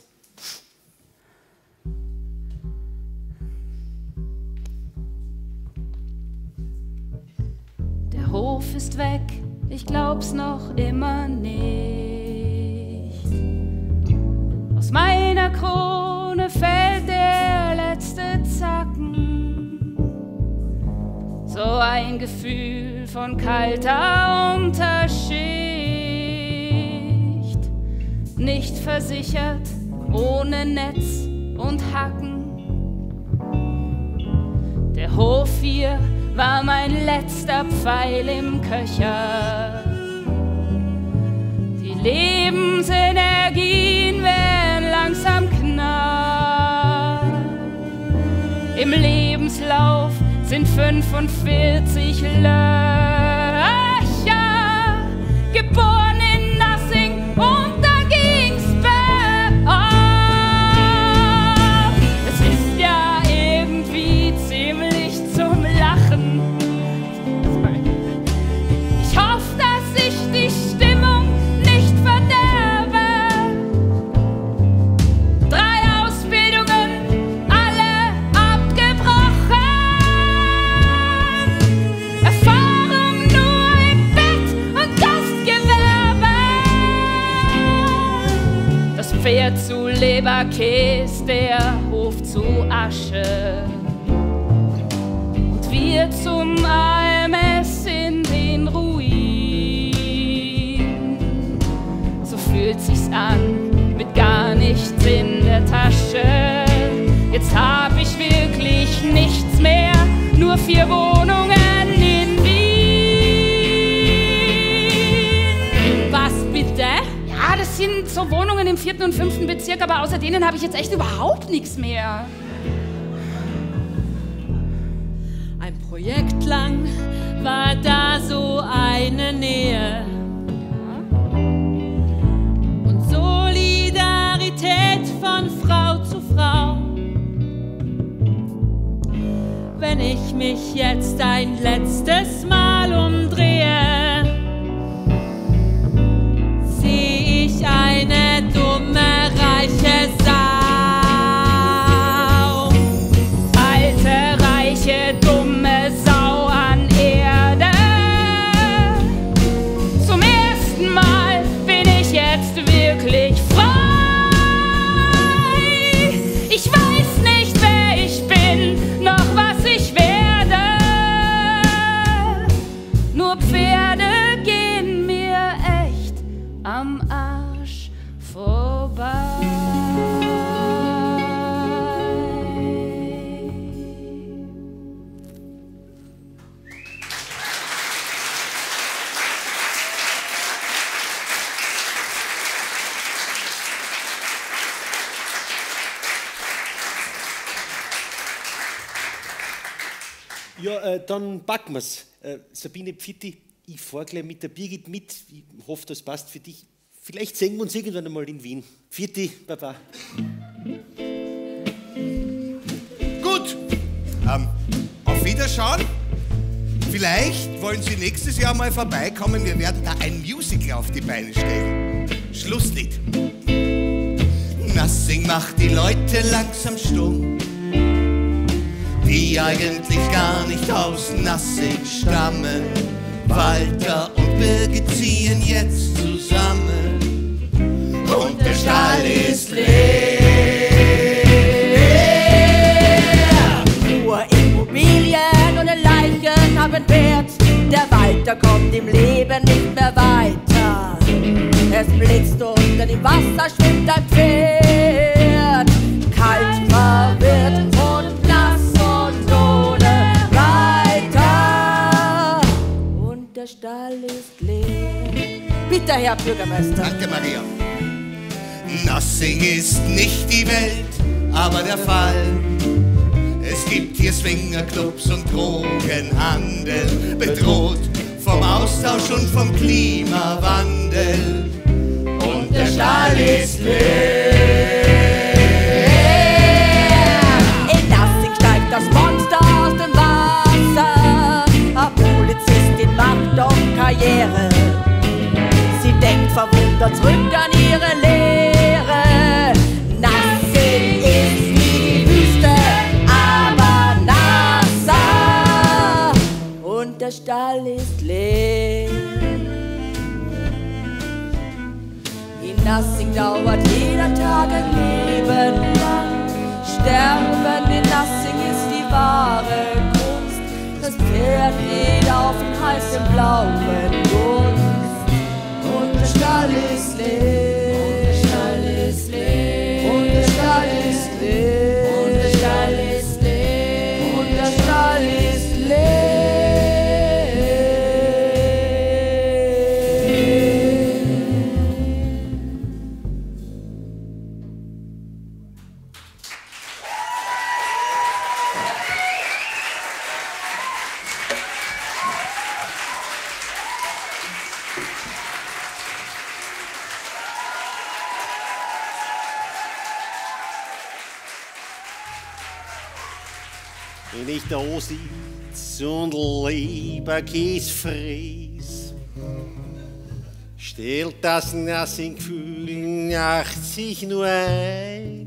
Der Hof ist weg, ich glaub's noch immer nicht. Aus meiner Krone fällt der letzte Zacken. So ein Gefühl von kalter Unterschicht. Nicht versichert, ohne Netz und Hacken. Der Hof hier war mein letzter Pfeil im Köcher. Die Lebensenergien werden langsam knapp. Im Lebenslauf sind fünfundvierzig Löcher, geboren in Nassing und dann ging's bergauf. Es ist ja irgendwie ziemlich zum Lachen. Ich hoffe, dass ich die Stimmung nicht verderbe. Drei Ausbildungen, alle abgebrochen. Erfahrung nur im Bett und Gastgewerbe. Das Pferd zu Leberkäse, der Hof zu Asche. Und wir zum A M S in den Ruin. So fühlt sich's an, mit gar nichts in der Tasche. Jetzt hab ich wirklich nichts mehr, nur vier Wohnungen in Wien. Was bitte? Ja, das sind so Wohnungen im vierten und fünften Bezirk, aber außer denen habe ich jetzt echt überhaupt nichts mehr. Ein Projekt lang war da so eine Nähe und Solidarität von Frau zu Frau. Wenn ich mich jetzt ein letztes Mal umdrehe, sehe ich eine dumme, reiche Sau. Alte, reiche, dumme Sau an Erde. Zum ersten Mal bin ich jetzt wirklich frei. Ich weiß nicht, wer ich bin, noch was ich werde. Nur Pferde gehen mir echt am Arsch vorbei. Ja, äh, dann packen wir's. Äh, Sabine Pfitti, ich fahr gleich mit der Birgit mit. Ich hoffe, das passt für dich. Vielleicht sehen wir uns irgendwann einmal in Wien. Pfitti, Baba. Gut, ähm, auf Wiederschauen. Vielleicht wollen Sie nächstes Jahr mal vorbeikommen. Wir werden da ein Musical auf die Beine stellen. Schlusslied. Nassing macht die Leute langsam stumm, die eigentlich gar nicht aus Nassing stammen. Walter und Birgit ziehen jetzt zusammen und der Stall ist leer. Nur Immobilien und Leichen haben Wert. Der Walter kommt im Leben nicht mehr weiter. Es blitzt unter dem Wasser, schwimmt ein Pferd. Kalt, verwirrt und nass und ohne Reiter. Und der Stall ist Herr Bürgermeister. Danke, Maria. Nassing ist nicht die Welt, aber der Fall. Es gibt hier Swingerclubs und Drogenhandel, bedroht vom Austausch und vom Klimawandel. Und der Stall ist leer. In Nassing steigt das Monster aus dem Wasser. Eine Polizistin macht doch Karriere. Sie denkt verwundert zurück an ihre Lehre. Nassing ist wie die Wüste, aber nasser. Und der Stall ist leer. In Nassing dauert jeder Tag ein Leben lang. Sterben in Nassing ist die wahre Kunst. Das Pferd geht auf den Hals im blauen Gunst. Und der Stall ist leer. Und der Stall ist leer. Und der Stall ist leer. Und der Stall ist leer. Und der Stall ist leer. Wenn ich da sitz und Leberkäse fräs, stellt das Nassing-Gefühl achtzig nur ein.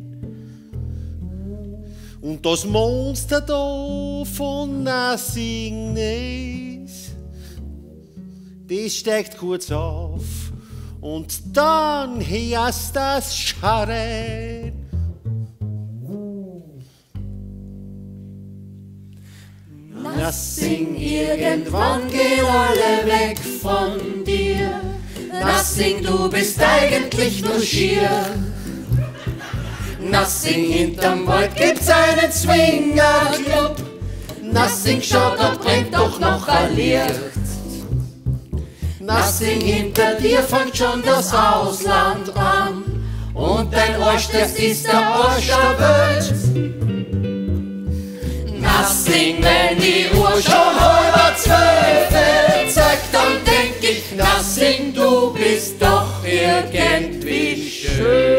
Und das Monster da von Nassing-Nes, das steigt kurz auf und dann hörst das Schreien. Nassing, irgendwann gehen alle weg von dir. Nassing, du bist eigentlich nur schier. Nassing, hinterm Wald gibt's einen Swingerclub. Nassing, schau, da brennt doch noch ein Licht. Nassing, hinter dir fängt schon das Ausland an. Und dein Arsch, das ist der Arsch der Welt. Nassing, wenn die Uhr schon halb zwölf zeigt, dann denk ich, Nassing, du bist doch irgendwie schön.